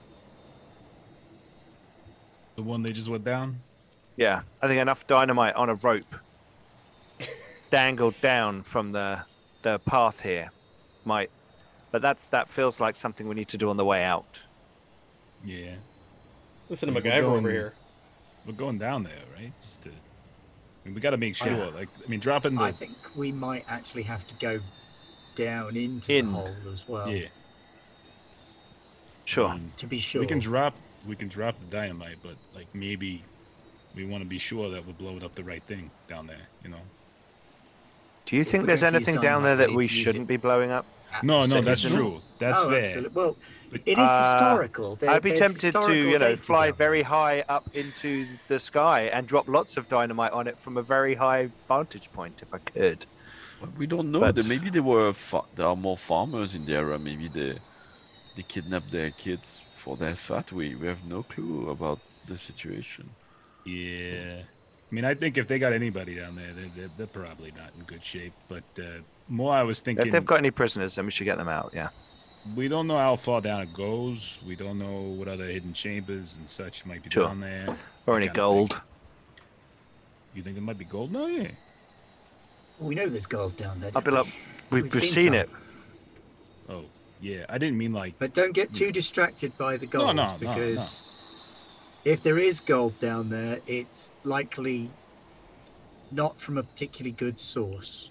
The one they just went down? Yeah, I think enough dynamite on a rope dangled down from the path here might, but that feels like something we need to do on the way out. Yeah. Listen to MacGyver over here. We're going down there, right? Just to, we got to make sure. Dropping the. I think we might actually have to go down into the hole as well. Yeah. Sure. To be sure. We can drop the dynamite, but maybe we want to be sure that we're blowing up the right thing down there. Do you think there's anything down there that we shouldn't be blowing up? No, that's true. That's fair. Absolutely. Well, it is historical. I'd be tempted to, fly very high up into the sky and drop lots of dynamite on it from a very high vantage point, if I could. But we don't know. Maybe there are more farmers in the area. Maybe they kidnapped their kids for their fat. We have no clue about the situation. Yeah. I think if they got anybody down there, they're probably not in good shape. But more I was thinking... If they've got any prisoners, then we should get them out, yeah. We don't know how far down it goes. We don't know what other hidden chambers and such might be down there. Or any gold. You think it might be gold? No, yeah. We know there's gold down there. I'll be like, we've seen it. Oh, yeah. I didn't mean But don't get too distracted by the gold. Because if there is gold down there, it's likely not from a particularly good source.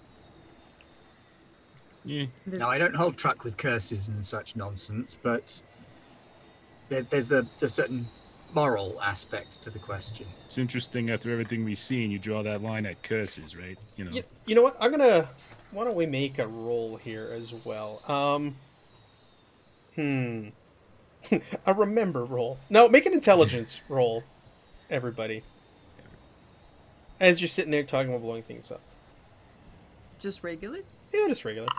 Yeah. Now, I don't hold truck with curses and such nonsense, but there's the certain moral aspect to the question. It's interesting, after everything we've seen, you draw that line at curses, right? You know what? Why don't we make a roll here as well? A remember roll. No, make an intelligence roll, everybody. As you're sitting there talking about blowing things up. Just regular? Yeah, just regular.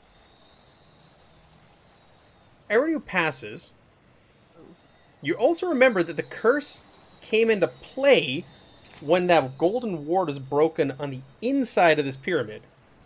Everybody who passes, you also remember that the curse came into play when that golden ward is broken on the inside of this pyramid,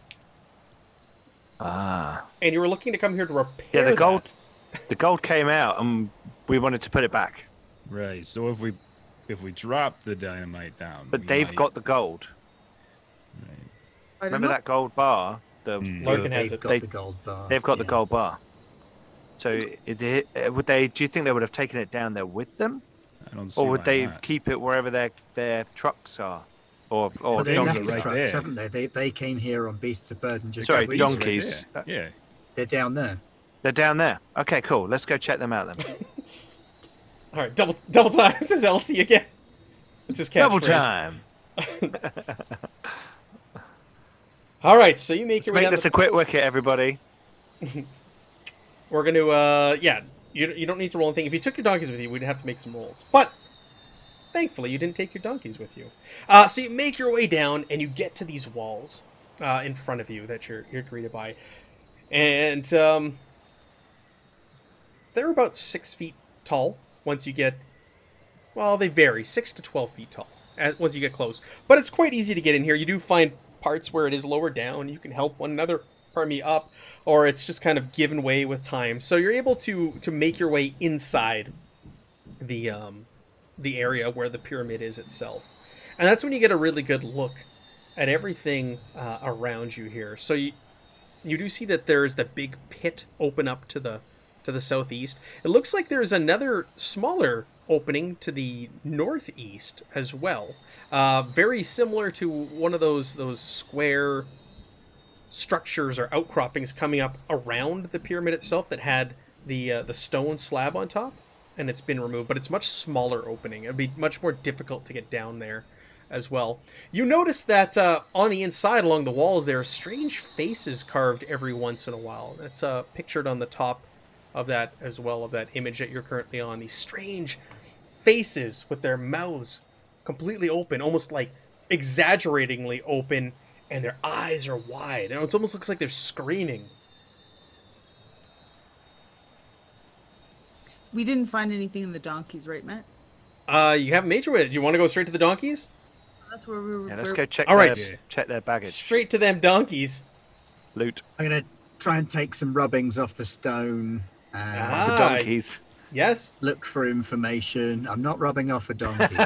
Ah. and you were looking to come here to repair Yeah, the gold. that. The gold came out, and we wanted to put it back. Right. So if we drop the dynamite down, But we they've might- got the gold. Right. I don't Remember know. that gold bar? Larkin has They've it. got They- the gold bar. They've got the yeah. gold bar. So would they? Do you think they would have taken it down there with them, I don't see or would why they not. keep it wherever their trucks are, or Well, they donkeys left are the right trucks, there. haven't they? They came here on beasts of burden. Just Sorry, as we donkeys. did. Donkeys. Right there. Yeah. They're down there. They're down there. Okay, cool. Let's go check them out then. All right, double time, says Elsie again. It's his catchphrase. Double time. All right, so you make Let's your way make down this a quick wicket, everybody. We're going to, yeah, you don't need to roll anything. If you took your donkeys with you, we'd have to make some rolls. But, thankfully, you didn't take your donkeys with you. So you make your way down, and you get to these walls in front of you that you're greeted by. And they're about 6 feet tall once you get, well, they vary, 6 to 12 feet tall once you get close. But it's quite easy to get in here. You do find parts where it is lower down. You can help one another, up, or it's just kind of given way with time. So you're able to make your way inside the area where the pyramid is itself. And that's when you get a really good look at everything around you here. So you do see that there's the big pit open up to the southeast. It looks like there's another smaller opening to the northeast as well. Very similar to one of those square structures or outcroppings coming up around the pyramid itself that had the stone slab on top, and it's been removed, but it's much smaller opening. It'd be much more difficult to get down there as well. You notice that on the inside along the walls there are strange faces carved every once in a while. That's pictured on the top of that as well, of that image that you're currently on. These strange faces with their mouths completely open, almost like exaggeratingly open, and their eyes are wide. And it almost looks like they're screaming. We didn't find anything in the donkeys, right, Matt? You haven't made your way. Do you want to go straight to the donkeys? That's where we were. Yeah, let's go check. All right. Check their baggage. Straight to them donkeys. Loot. I'm gonna try and take some rubbings off the stone and The donkeys. Yes. look for information. I'm not rubbing off a donkey.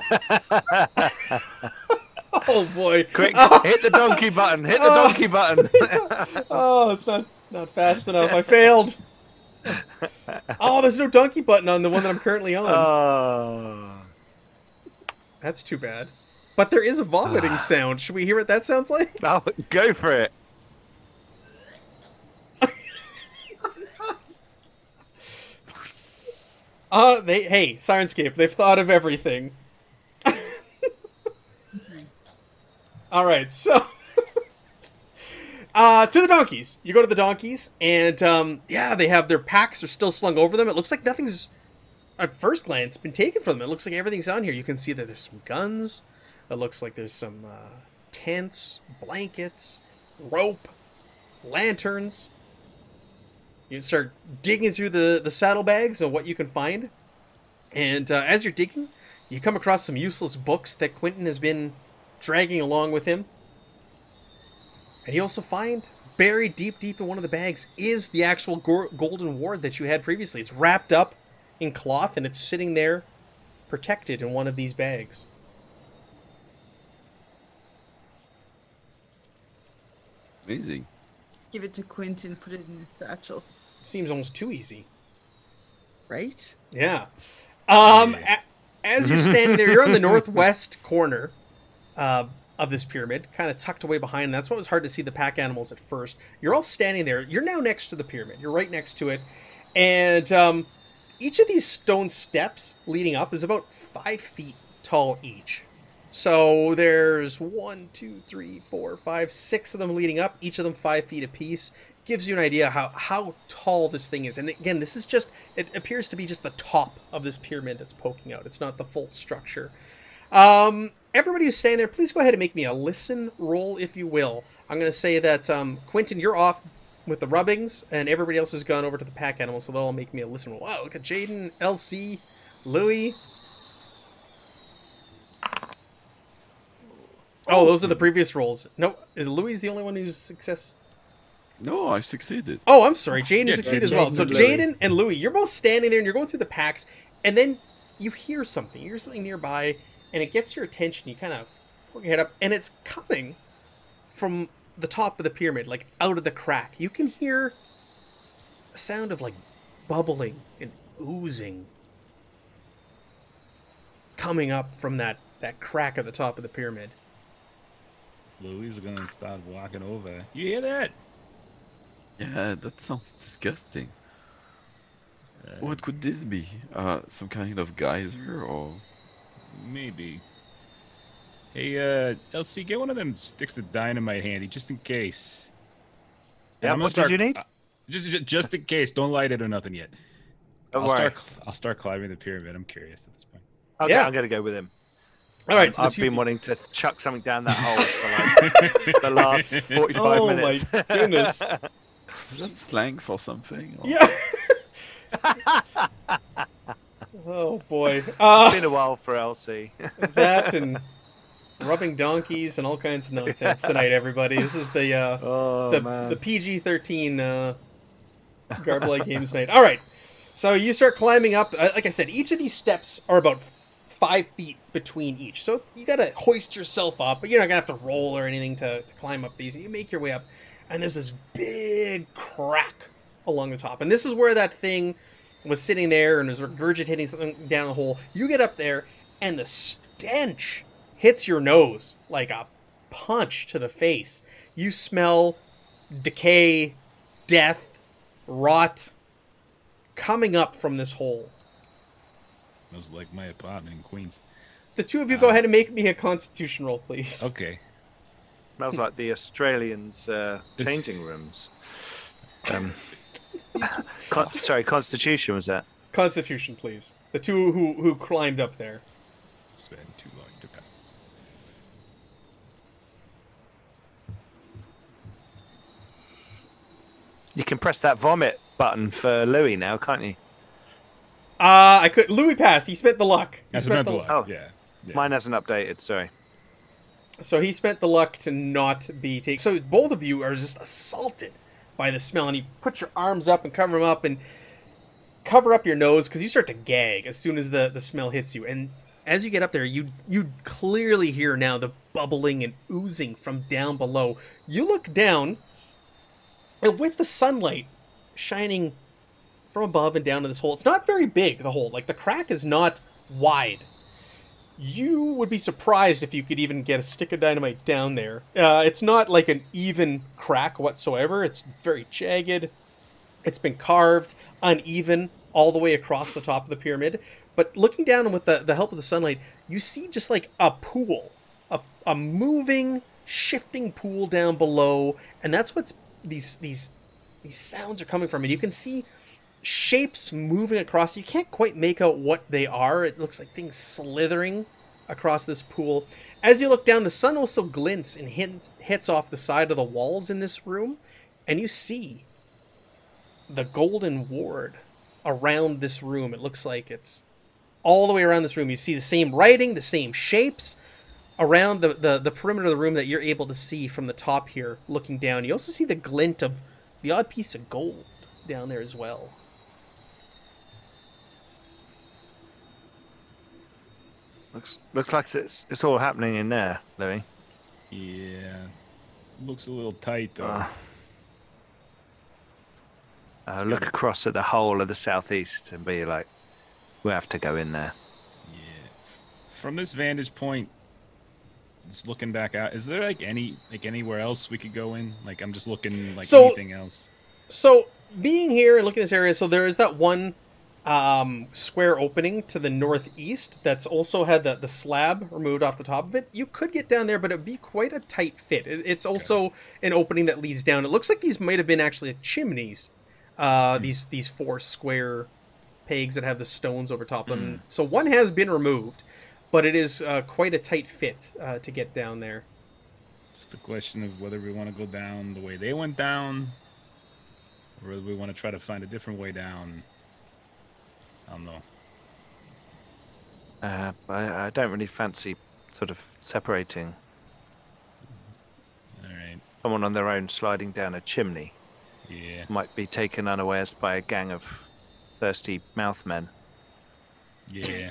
Oh boy. Quick, hit the donkey button. Hit the donkey button. Oh, it's not fast enough. I failed. Oh, there's no donkey button on the one that I'm currently on. Oh. That's too bad. But there is a vomiting sound. Should we hear what that sounds like? Oh, go for it. Hey, Sirenscape, they've thought of everything. All right, so to the donkeys. You go to the donkeys, and yeah, they have their packs are still slung over them. It looks like nothing's, at first glance, been taken from them. It looks like everything's on here. You can see that there's some guns. It looks like there's some tents, blankets, rope, lanterns. You start digging through the saddlebags of what you can find. And as you're digging, you come across some useless books that Quentin has been dragging along with him. And you also find, buried deep in one of the bags, is the actual golden ward that you had previously. It's wrapped up in cloth, and it's sitting there protected in one of these bags. Amazing. Give it to Quentin, put it in his satchel. Seems almost too easy. Right? Yeah. As you're standing there, you're on the northwest corner of this pyramid, kind of tucked away behind. That's what was hard to see the pack animals at first. You're all standing there. You're now next to the pyramid. You're right next to it. And each of these stone steps leading up is about 5 feet tall each. So there's 1, 2, 3, 4, 5, 6 of them leading up, each of them 5 feet apiece. Gives you an idea how tall this thing is. And again, this is just, it appears to be just the top of this pyramid that's poking out. It's not the full structure. Everybody who's standing there, please go ahead and make me a listen roll, if you will. I'm going to say that, Quentin, you're off with the rubbings, and everybody else has gone over to the pack animals, so they'll all make me a listen roll. Wow, look at Jaden, LC, Louie. Oh, those are the previous rolls. No, is Louis the only one who's success? No, I succeeded. Oh, I'm sorry. Jaden Yeah, succeeded as well. Jaden So and Louis. Jaden and Louis, you're both standing there and you're going through the packs, and then you hear something. You hear something nearby, and it gets your attention. You kind of poke your head up, and it's coming from the top of the pyramid, like out of the crack. You can hear a sound of like bubbling and oozing coming up from that crack at the top of the pyramid. Louis is gonna start walking over. You hear that? Yeah, that sounds disgusting. What could this be? Some kind of geyser or? Maybe. Hey, LC, get one of them sticks of dynamite handy, just in case. Yeah, I'm gonna what did you need? Just in case. Don't light it or nothing yet. Don't I'll worry. start climbing the pyramid. I'm curious at this point. Okay, Yeah. I'm going to go with him. All right, so the I've two been wanting to chuck something down that hole for like the last 45 Oh minutes. my goodness. Is that slang for something? Or... Yeah. Oh boy. It's been a while for LC. That and rubbing donkeys and all kinds of nonsense tonight, everybody. This is the man. the PG-13 Garblag Games night. All right, so you start climbing up. Like I said, each of these steps are about 5 feet between each. So you got to hoist yourself up, but you're not going to have to roll or anything to climb up these. You make your way up, and there's this big crack along the top. And this is where that thing was sitting there and was regurgitating something down the hole. You get up there, and the stench hits your nose like a punch to the face. You smell decay, death, rot coming up from this hole. It was like my apartment in Queens. The two of you go ahead and make me a constitution roll, please. Okay. Smells like the Australians' changing rooms. Sorry, Constitution was that? Constitution, please. The two who climbed up there. It's been too long to pass. You can press that vomit button for Louis now, can't you? I could. Louis passed. He spent the luck. He That's spent the the luck. Oh. Yeah. Mine hasn't updated, sorry. So he spent the luck to not be taken. So both of you are just assaulted by the smell, and you put your arms up and cover them up and cover up your nose because you start to gag as soon as the smell hits you. And as you get up there, you clearly hear now the bubbling and oozing from down below. You look down, and with the sunlight shining from above and down to this hole, it's not very big, the hole. Like, the crack is not wide. You would be surprised if you could even get a stick of dynamite down there. It's not like an even crack whatsoever. It's very jagged. It's been carved, uneven, all the way across the top of the pyramid. But looking down with the help of the sunlight, you see just like a pool. A moving, shifting pool down below. And that's what's these sounds are coming from. And you can see shapes moving across. You can't quite make out what they are. It looks like things slithering across this pool. As you look down, the sun also glints and hits off the side of the walls in this room, and you see the golden ward around this room. It looks like it's all the way around this room. You see the same writing, the same shapes around the perimeter of the room that you're able to see from the top here looking down. You also see the glint of the odd piece of gold down there as well. Looks like it's all happening in there, Louis. Yeah. Looks a little tight, though. Look across at the whole of the southeast and be like, we have to go in there. Yeah. From this vantage point, just looking back out, is there anywhere else we could go in? Like, I'm just looking anything else. So being here and looking at this area, so there is that one square opening to the northeast that's also had the slab removed off the top of it. You could get down there, but it'd be quite a tight fit. It's also an opening that leads down. It looks like these might have been actually chimneys. These four square pegs that have the stones over top of them. So one has been removed, but it is quite a tight fit to get down there. Just the question of whether we want to go down the way they went down, or whether we want to try to find a different way down. I don't know. I don't really fancy sort of separating. someone on their own sliding down a chimney Yeah. might be taken unawares by a gang of thirsty mouthmen. Yeah.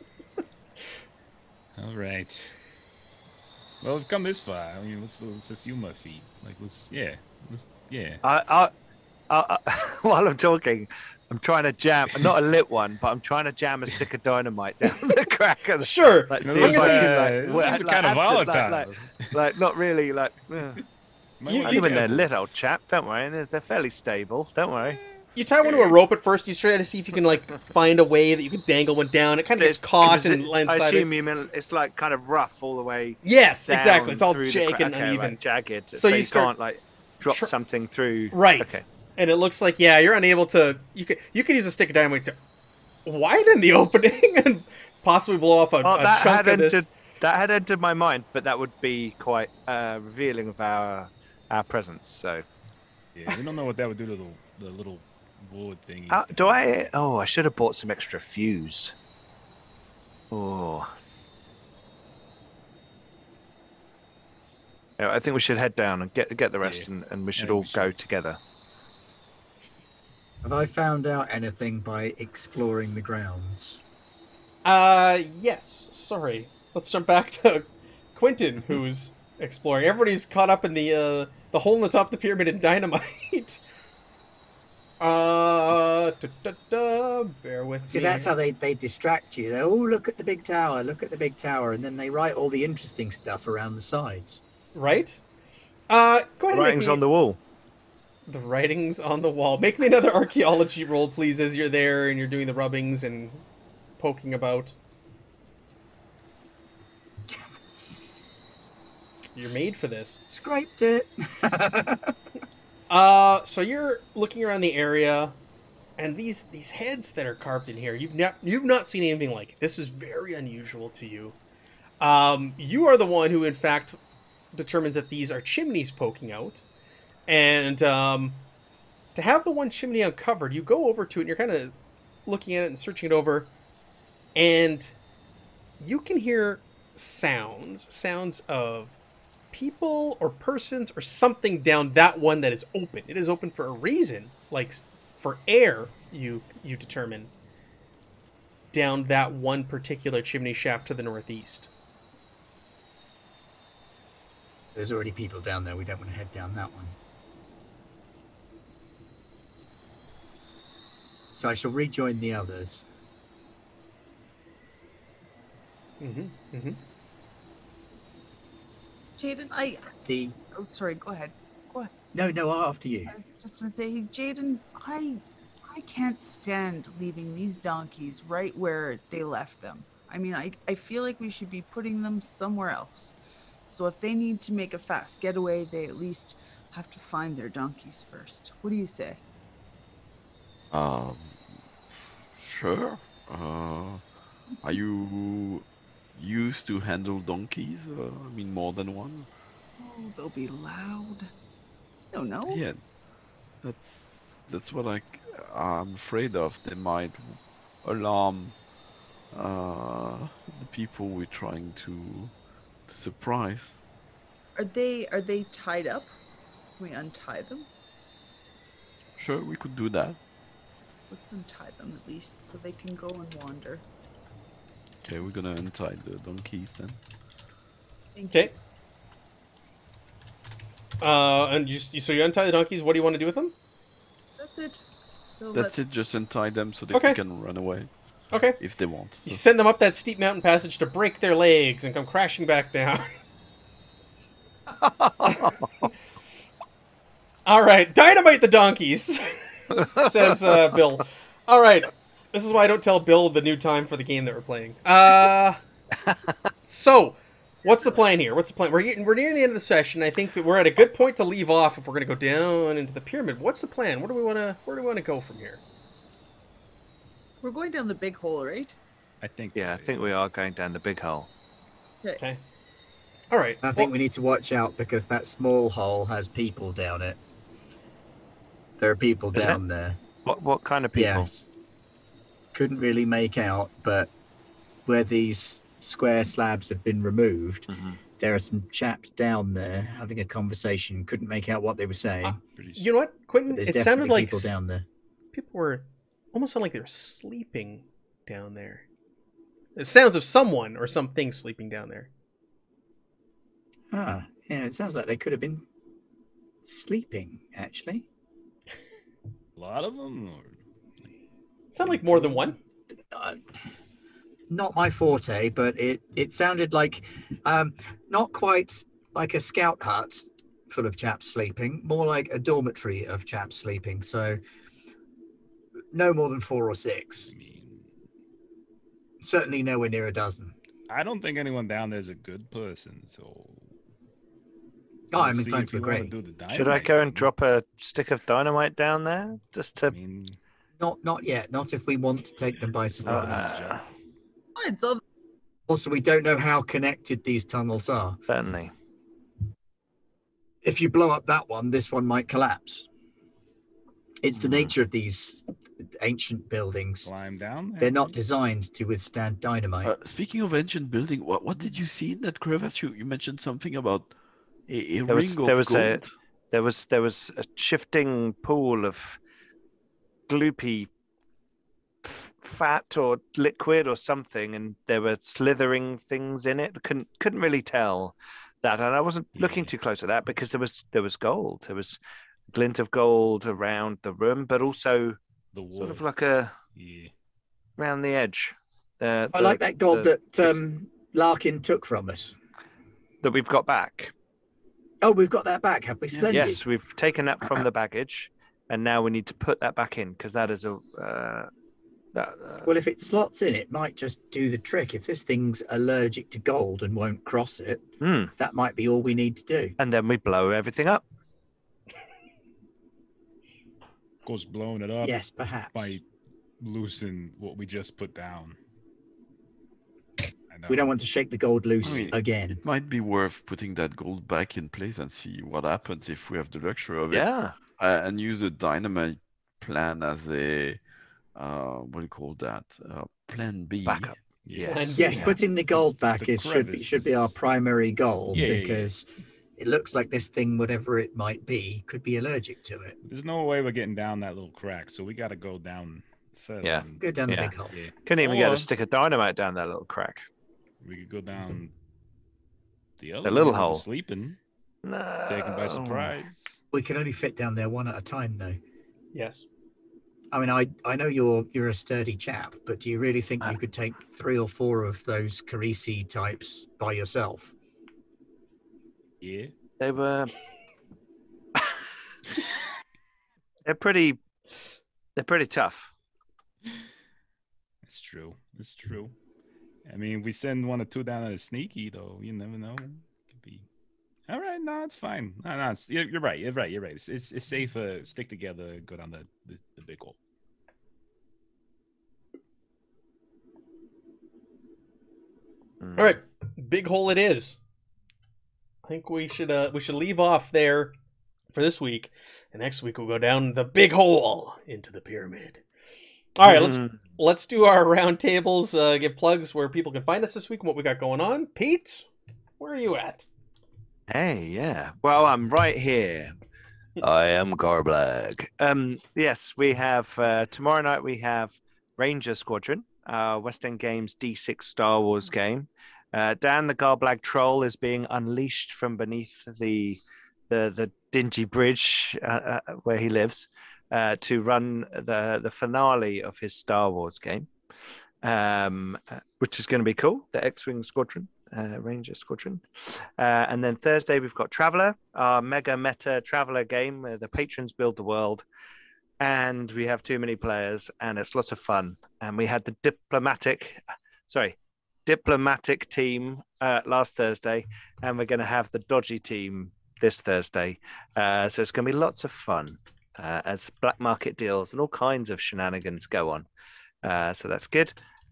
All right. Well, we've come this far. I mean, let's a few more feet. Like, yeah. While I'm talking, I'm trying to jam, not a lit one, but I'm trying to jam a stick of dynamite down the crack of the, Sure. like, No, see those, if I can, those things are kind of volatile. like not really, like. Might You- wanna I be mean, they're careful. lit, old chap. Don't worry, they're fairly stable. Don't worry. You tie one to a rope at first. You try to see if you can like find a way that you can dangle one down. It kind of gets caught and lands I sideways. assume you mean it's like kind of rough all the way. Yes, Down exactly. It's all through the jagged and okay, uneven. right, jagged. So So you you start- can't like drop something through. Right. Okay. And it looks like you're unable to. You could use a stick of dynamite to widen the opening and possibly blow off a That chunk had of this. entered. That had entered my mind, but that would be quite revealing of our presence. So, Yeah, we don't know what that would do to the little wood thingy. do I? Oh, I should have bought some extra fuse. Oh. Yeah, I think we should head down and get the rest, Yeah. and we should think all we should. go together. Have I found out anything by exploring the grounds? Yes. Sorry. Let's jump back to Quentin, who's exploring. Everybody's caught up in the hole in the top of the pyramid in dynamite. Bear with See, me. that's how they distract you. They look at the big tower, look at the big tower, and then they write all the interesting stuff around the sides. Right? Go ahead and make Writings me... on the wall. The writings on the wall. Make me another archaeology roll, please, as you're there and you're doing the rubbings and poking about. You're made for this. Scraped it. So you're looking around the area, and these heads that are carved in here, you've not seen anything like it. This is very unusual to you. You are the one who, in fact, determines that these are chimneys poking out. And to have the one chimney uncovered, you go over to it and you're kind of looking at it and searching it over, and you can hear sounds of people or persons or something down that one that is open. It is open for a reason, like for air, you determine, down that one particular chimney shaft to the northeast. There's already people down there. We don't want to head down that one. So I shall rejoin the others. Jaden, oh, sorry, go ahead. No, after you. I was just gonna say, Jaden, I can't stand leaving these donkeys right where they left them. I mean, I feel like we should be putting them somewhere else. So if they need to make a fast getaway, they at least have to find their donkeys first. What do you say? Sure. Are you used to handle donkeys? I mean, more than one? Oh, they'll be loud. I don't know. Yeah, that's what I'm afraid of. They might alarm the people we're trying to surprise. Are they tied up? Can we untie them? Sure, we could do that. Let's untie them at least so they can go and wander. Okay, we're gonna untie the donkeys then. Thank you. Okay. And so you untie the donkeys. What do you want to do with them? That's it. That's it. Just untie them so they Okay. can run away Okay. if they want. You So- send them up that steep mountain passage to break their legs and come crashing back down. All right, dynamite the donkeys, says Bill. All right, this is why I don't tell Bill the new time for the game that we're playing. So, what's the plan here? What's the plan? We're near the end of the session. I think that we're at a good point to leave off if we're going to go down into the pyramid. What's the plan? Where do we want to go from here? We're going down the big hole, right? I think. Yeah, I think we are going down the big hole. Okay. All right. I think we need to watch out because that small hole has people down it. There are people Is down there. What kind of people? Yes. Couldn't really make out, but where these square slabs have been removed, there are some chaps down there having a conversation. Couldn't make out what they were saying. You know what, But Quentin? there's It definitely sounded like people down there. people were almost sound like they were sleeping down there. It sounds of someone or something sleeping down there. Ah, yeah, it sounds like they could have been sleeping, actually. A lot of them. Sound like more than one. Not my forte, but it sounded like not quite like a scout hut full of chaps sleeping, more like a dormitory of chaps sleeping. So no more than 4 or 6. I mean, Certainly nowhere near a dozen. I don't think anyone down there is a good person. So Oh, I'm see inclined if to you wanna agree. do the Should I dynamite go and thing. drop a stick of dynamite down there just I to? mean, Not yet. Not if we want to take them by surprise. Fine, so Also, we don't know how connected these tunnels are. Certainly. If you blow up that one, this one might collapse. It's the Hmm. nature of these ancient buildings. climb down there. They're not designed to withstand dynamite. Speaking of ancient building, what did you see in that crevice? You mentioned something about a There was ring there of was a gold. there was a shifting pool of gloopy fat or liquid or something, and there were slithering things in it. Couldn't really tell that, and I wasn't looking Yeah. too close at that because there was gold. There was a glint of gold around the room, but also The walls. sort of like a Yeah. around the edge. I like that gold that Larkin took from us. that we've got back. Oh, we've got that back, have we? Splendid. Yes, we've taken that from the baggage, and now we need to put that back in because that is a. Well, if it slots in, it might just do the trick. If this thing's allergic to gold and won't cross it, that might be all we need to do. And then we blow everything up. Of course, blowing it up Yes, perhaps. might loosen what we just put down. I know. We don't want to shake the gold loose I mean, again. It might be worth putting that gold back in place and see what happens if we have the luxury of it. Yeah. And use the dynamite plan as a what do you call that? Plan B. Backup. Yes. Yes, putting the gold back The should be our primary goal Yeah, because it looks like this thing, whatever it might be, could be allergic to it. There's no way we're getting down that little crack, so we got to go down further. Yeah. and- Go down the Yeah. big hole. Yeah. Couldn't even get Or a stick of dynamite down that little crack. we could go down the other The little one, hole. sleeping, No. taken by surprise. We can only fit down there one at a time, though. Yes. I mean, I know you're a sturdy chap, but do you really think you could take 3 or 4 of those Carisi types by yourself? Yeah. They were. They're pretty tough. It's true. It's true. I mean, we send 1 or 2 down at a sneaky, though. You never know. Could be. All right, no, it's fine. No, you're right. You're right. You're right. It's safer. Stick together. Go down the big hole. All right, big hole it is. I think we should leave off there for this week, and next week we'll go down the big hole into the pyramid. All right, let's do our round tables. Give plugs where people can find us this week and what we got going on. Pete, where are you at? Hey, yeah. Well, I'm right here. I am Garblag. Yes, we have tomorrow night. We have Ranger Squadron, West End Games D6 Star Wars game. Dan the Garblag troll is being unleashed from beneath the dingy bridge where he lives to run the finale of his Star Wars game, which is going to be cool. The X-Wing Squadron. Ranger Squadron. And then Thursday we've got Traveller, our mega meta Traveller game where the patrons build the world, and we have too many players and it's lots of fun. And we had the diplomatic team last Thursday, and we're going to have the dodgy team this Thursday. So it's going to be lots of fun as black market deals and all kinds of shenanigans go on. So that's good.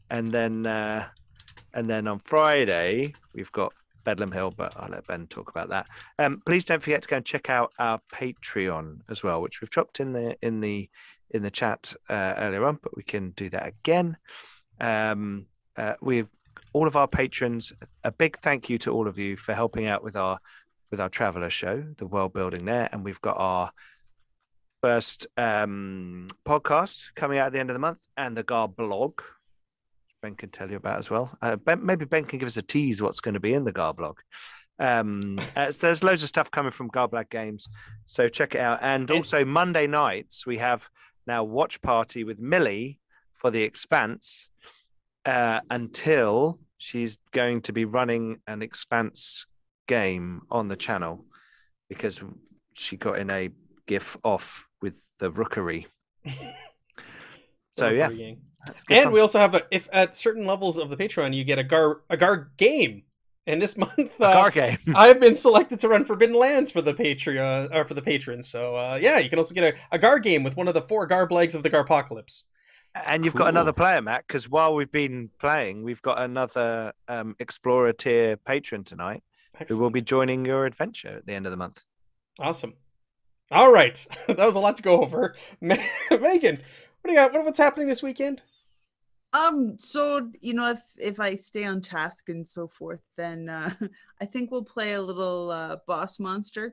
And then on Friday, we've got Bedlam Hill, but I'll let Ben talk about that. Please don't forget to go and check out our Patreon as well, which we've dropped in the chat earlier on, but we can do that again. all of our patrons, a big thank you to all of you for helping out with our Traveller show, the world building there. And we've got our first podcast coming out at the end of the month, and the Garblag. Ben can tell you about as well. Maybe Ben can give us a tease what's going to be in the Garblag. There's loads of stuff coming from Garblag Games, so check it out. And also Monday nights we have now watch party with Millie for The Expanse, until she's going to be running an Expanse game on the channel because she got in a GIF off with the rookery. So yeah, and fun. We also have if at certain levels of the Patreon you get a Gar game. And this month, game. I've been selected to run Forbidden Lands for the Patreon or for the patrons. So yeah, you can also get a Gar game with one of the 4 Garblags of the Garpocalypse. And you've got another player, Matt, because while we've been playing, we've got another Explorer tier patron tonight. Excellent. Who will be joining your adventure at the end of the month. Awesome. All right, that was a lot to go over. Megan, what do you got? What's happening this weekend? So if I stay on task and so forth, then I think we'll play a little boss monster.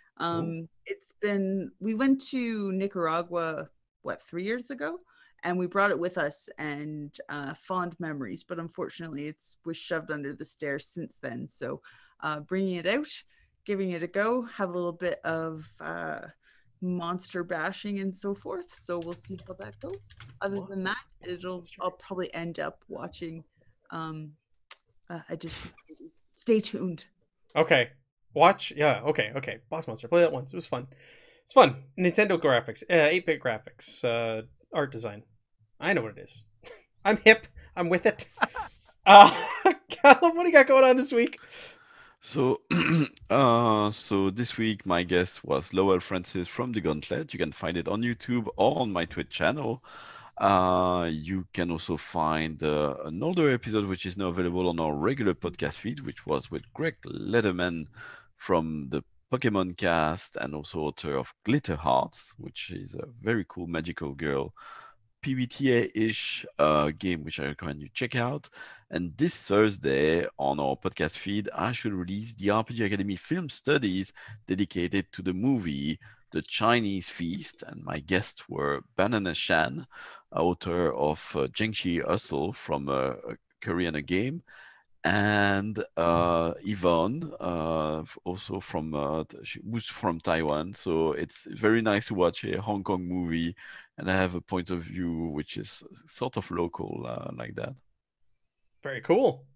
We went to Nicaragua 3 years ago, and we brought it with us, and fond memories, but unfortunately it was shoved under the stairs since then. So bringing it out, giving it a go, have a little bit of monster bashing and so forth. So we'll see how that goes. Other than that, I'll probably end up watching additional movies. Stay tuned. Okay. Okay. Boss Monster. Play that once. It was fun. It's fun. Nintendo graphics, 8-bit graphics, art design. I know what it is. I'm hip. I'm with it. Callum, what do you got going on this week? So, so this week my guest was Lowell Francis from The Gauntlet. You can find it on YouTube or on my Twitch channel. You can also find an older episode which is now available on our regular podcast feed, which was with Greg Lederman from the Pokemon cast and also author of Glitter Hearts, which is a very cool magical girl PBTA-ish game, which I recommend you check out. And this Thursday on our podcast feed, I should release the RPG Academy film studies dedicated to the movie The Chinese Feast. And my guests were Banana Shan, author of Jengshi Hustle from a Korean game, and Yvonne, also who's from Taiwan. So it's very nice to watch a Hong Kong movie and I have a point of view which is sort of local like that. Very cool.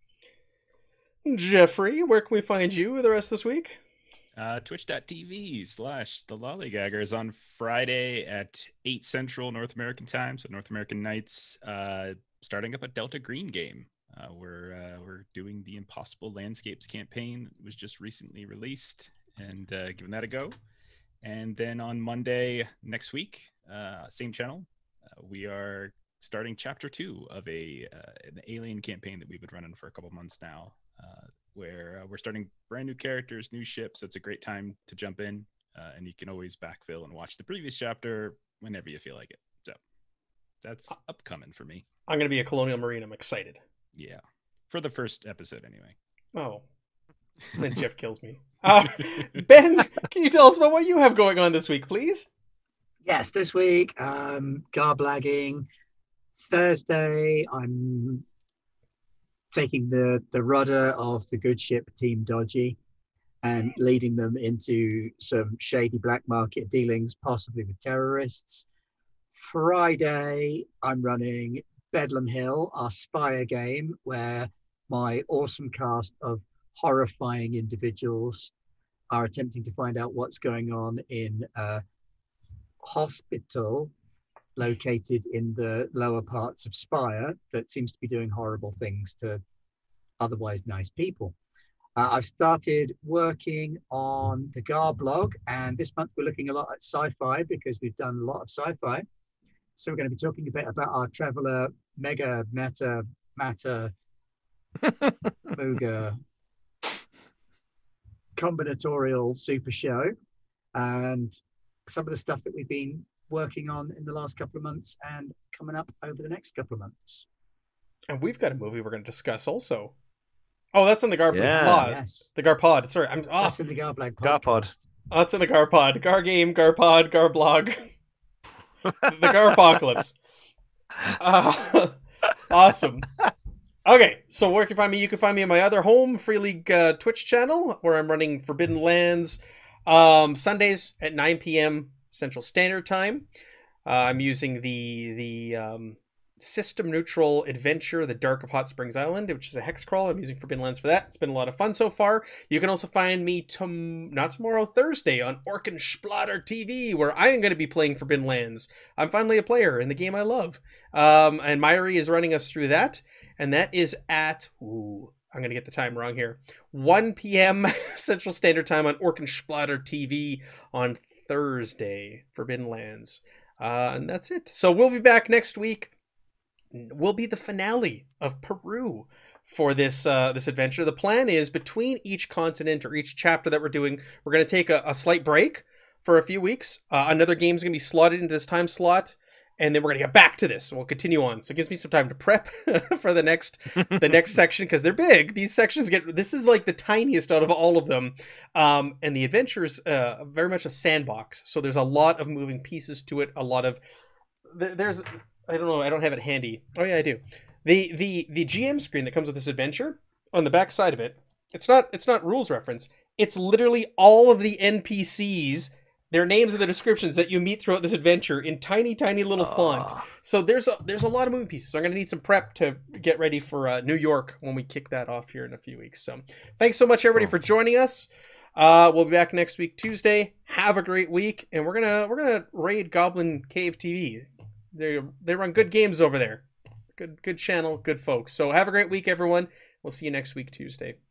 Jeffrey, where can we find you the rest of this week? Twitch.tv/The Lollygaggers on Friday at 8 Central North American time, so North American nights, starting up a Delta Green game. We're doing the Impossible Landscapes campaign. It was just recently released, and giving that a go. And then on Monday next week, same channel, we are starting chapter 2 of an alien campaign that we've been running for a couple months now, where we're starting brand new characters, new ships. So it's a great time to jump in, and you can always backfill and watch the previous chapter whenever you feel like it. So that's upcoming for me. I'm going to be a Colonial Marine. I'm excited. Yeah, for the first episode anyway. Oh, then Jeff kills me. Ben, can you tell us about what you have going on this week, please? Yes, this week, Garblagging. Thursday, I'm taking the rudder of the good ship Team Dodgy and leading them into some shady black market dealings, possibly with terrorists. Friday, I'm running Bedlam Hill, our Spire game, where my awesome cast of horrifying individuals are attempting to find out what's going on in a hospital located in the lower parts of Spire that seems to be doing horrible things to otherwise nice people. I've started working on the Garblag, and this month we're looking a lot at sci-fi because we've done a lot of sci-fi. So we're going to be talking a bit about our Traveller Mega Meta Matter Mooga combinatorial super show, and some of the stuff that we've been working on in the last couple of months and coming up over the next couple of months. And we've got a movie we're going to discuss also. Oh, that's in the Garblag Yeah. pod. Yes. The Garpod. Sorry, I'm That's in the Garblag Garpod. podcast. Oh, it's in the Garpod. Gar game, Garpod, Garblog. The Garpocalypse. Awesome. Okay, so where can you find me? You can find me in my other home, Free League Twitch channel, where I'm running Forbidden Lands Sundays at 9 p.m. Central Standard Time. I'm using the system neutral adventure, The Dark of Hot Springs Island, which is a hex crawl. I'm using Forbidden Lands for that. It's been a lot of fun so far. You can also find me not tomorrow, Thursday on Orkensplatter TV, where I am going to be playing Forbidden Lands. I'm finally a player in the game I love. And Myri is running us through that. And that is at, I'm going to get the time wrong here, 1 p.m. Central Standard Time on Orkensplatter TV on Thursday, Forbidden Lands. And that's it. So we'll be back next week. Will be the finale of Peru for this adventure. The plan is between each continent or each chapter that we're doing, we're going to take a slight break for a few weeks. Another game's going to be slotted into this time slot, and then we're going to get back to this. We'll continue on. So it gives me some time to prep for the next section, because they're big. These sections this is like the tiniest out of all of them. And the adventure is very much a sandbox. So there's a lot of moving pieces to it. A lot of there's I don't know. I don't have it handy. Oh yeah, I do. The GM screen that comes with this adventure, on the back side of it, it's not rules reference. It's literally all of the NPCs, their names and the descriptions that you meet throughout this adventure in tiny little font. So there's a lot of moving pieces. So I'm gonna need some prep to get ready for New York when we kick that off here in a few weeks. So thanks so much everybody for joining us. We'll be back next week Tuesday. Have a great week, and we're gonna raid Goblin Cave TV. They run good games over there. Good channel, good folks. So have a great week, everyone. We'll see you next week, Tuesday.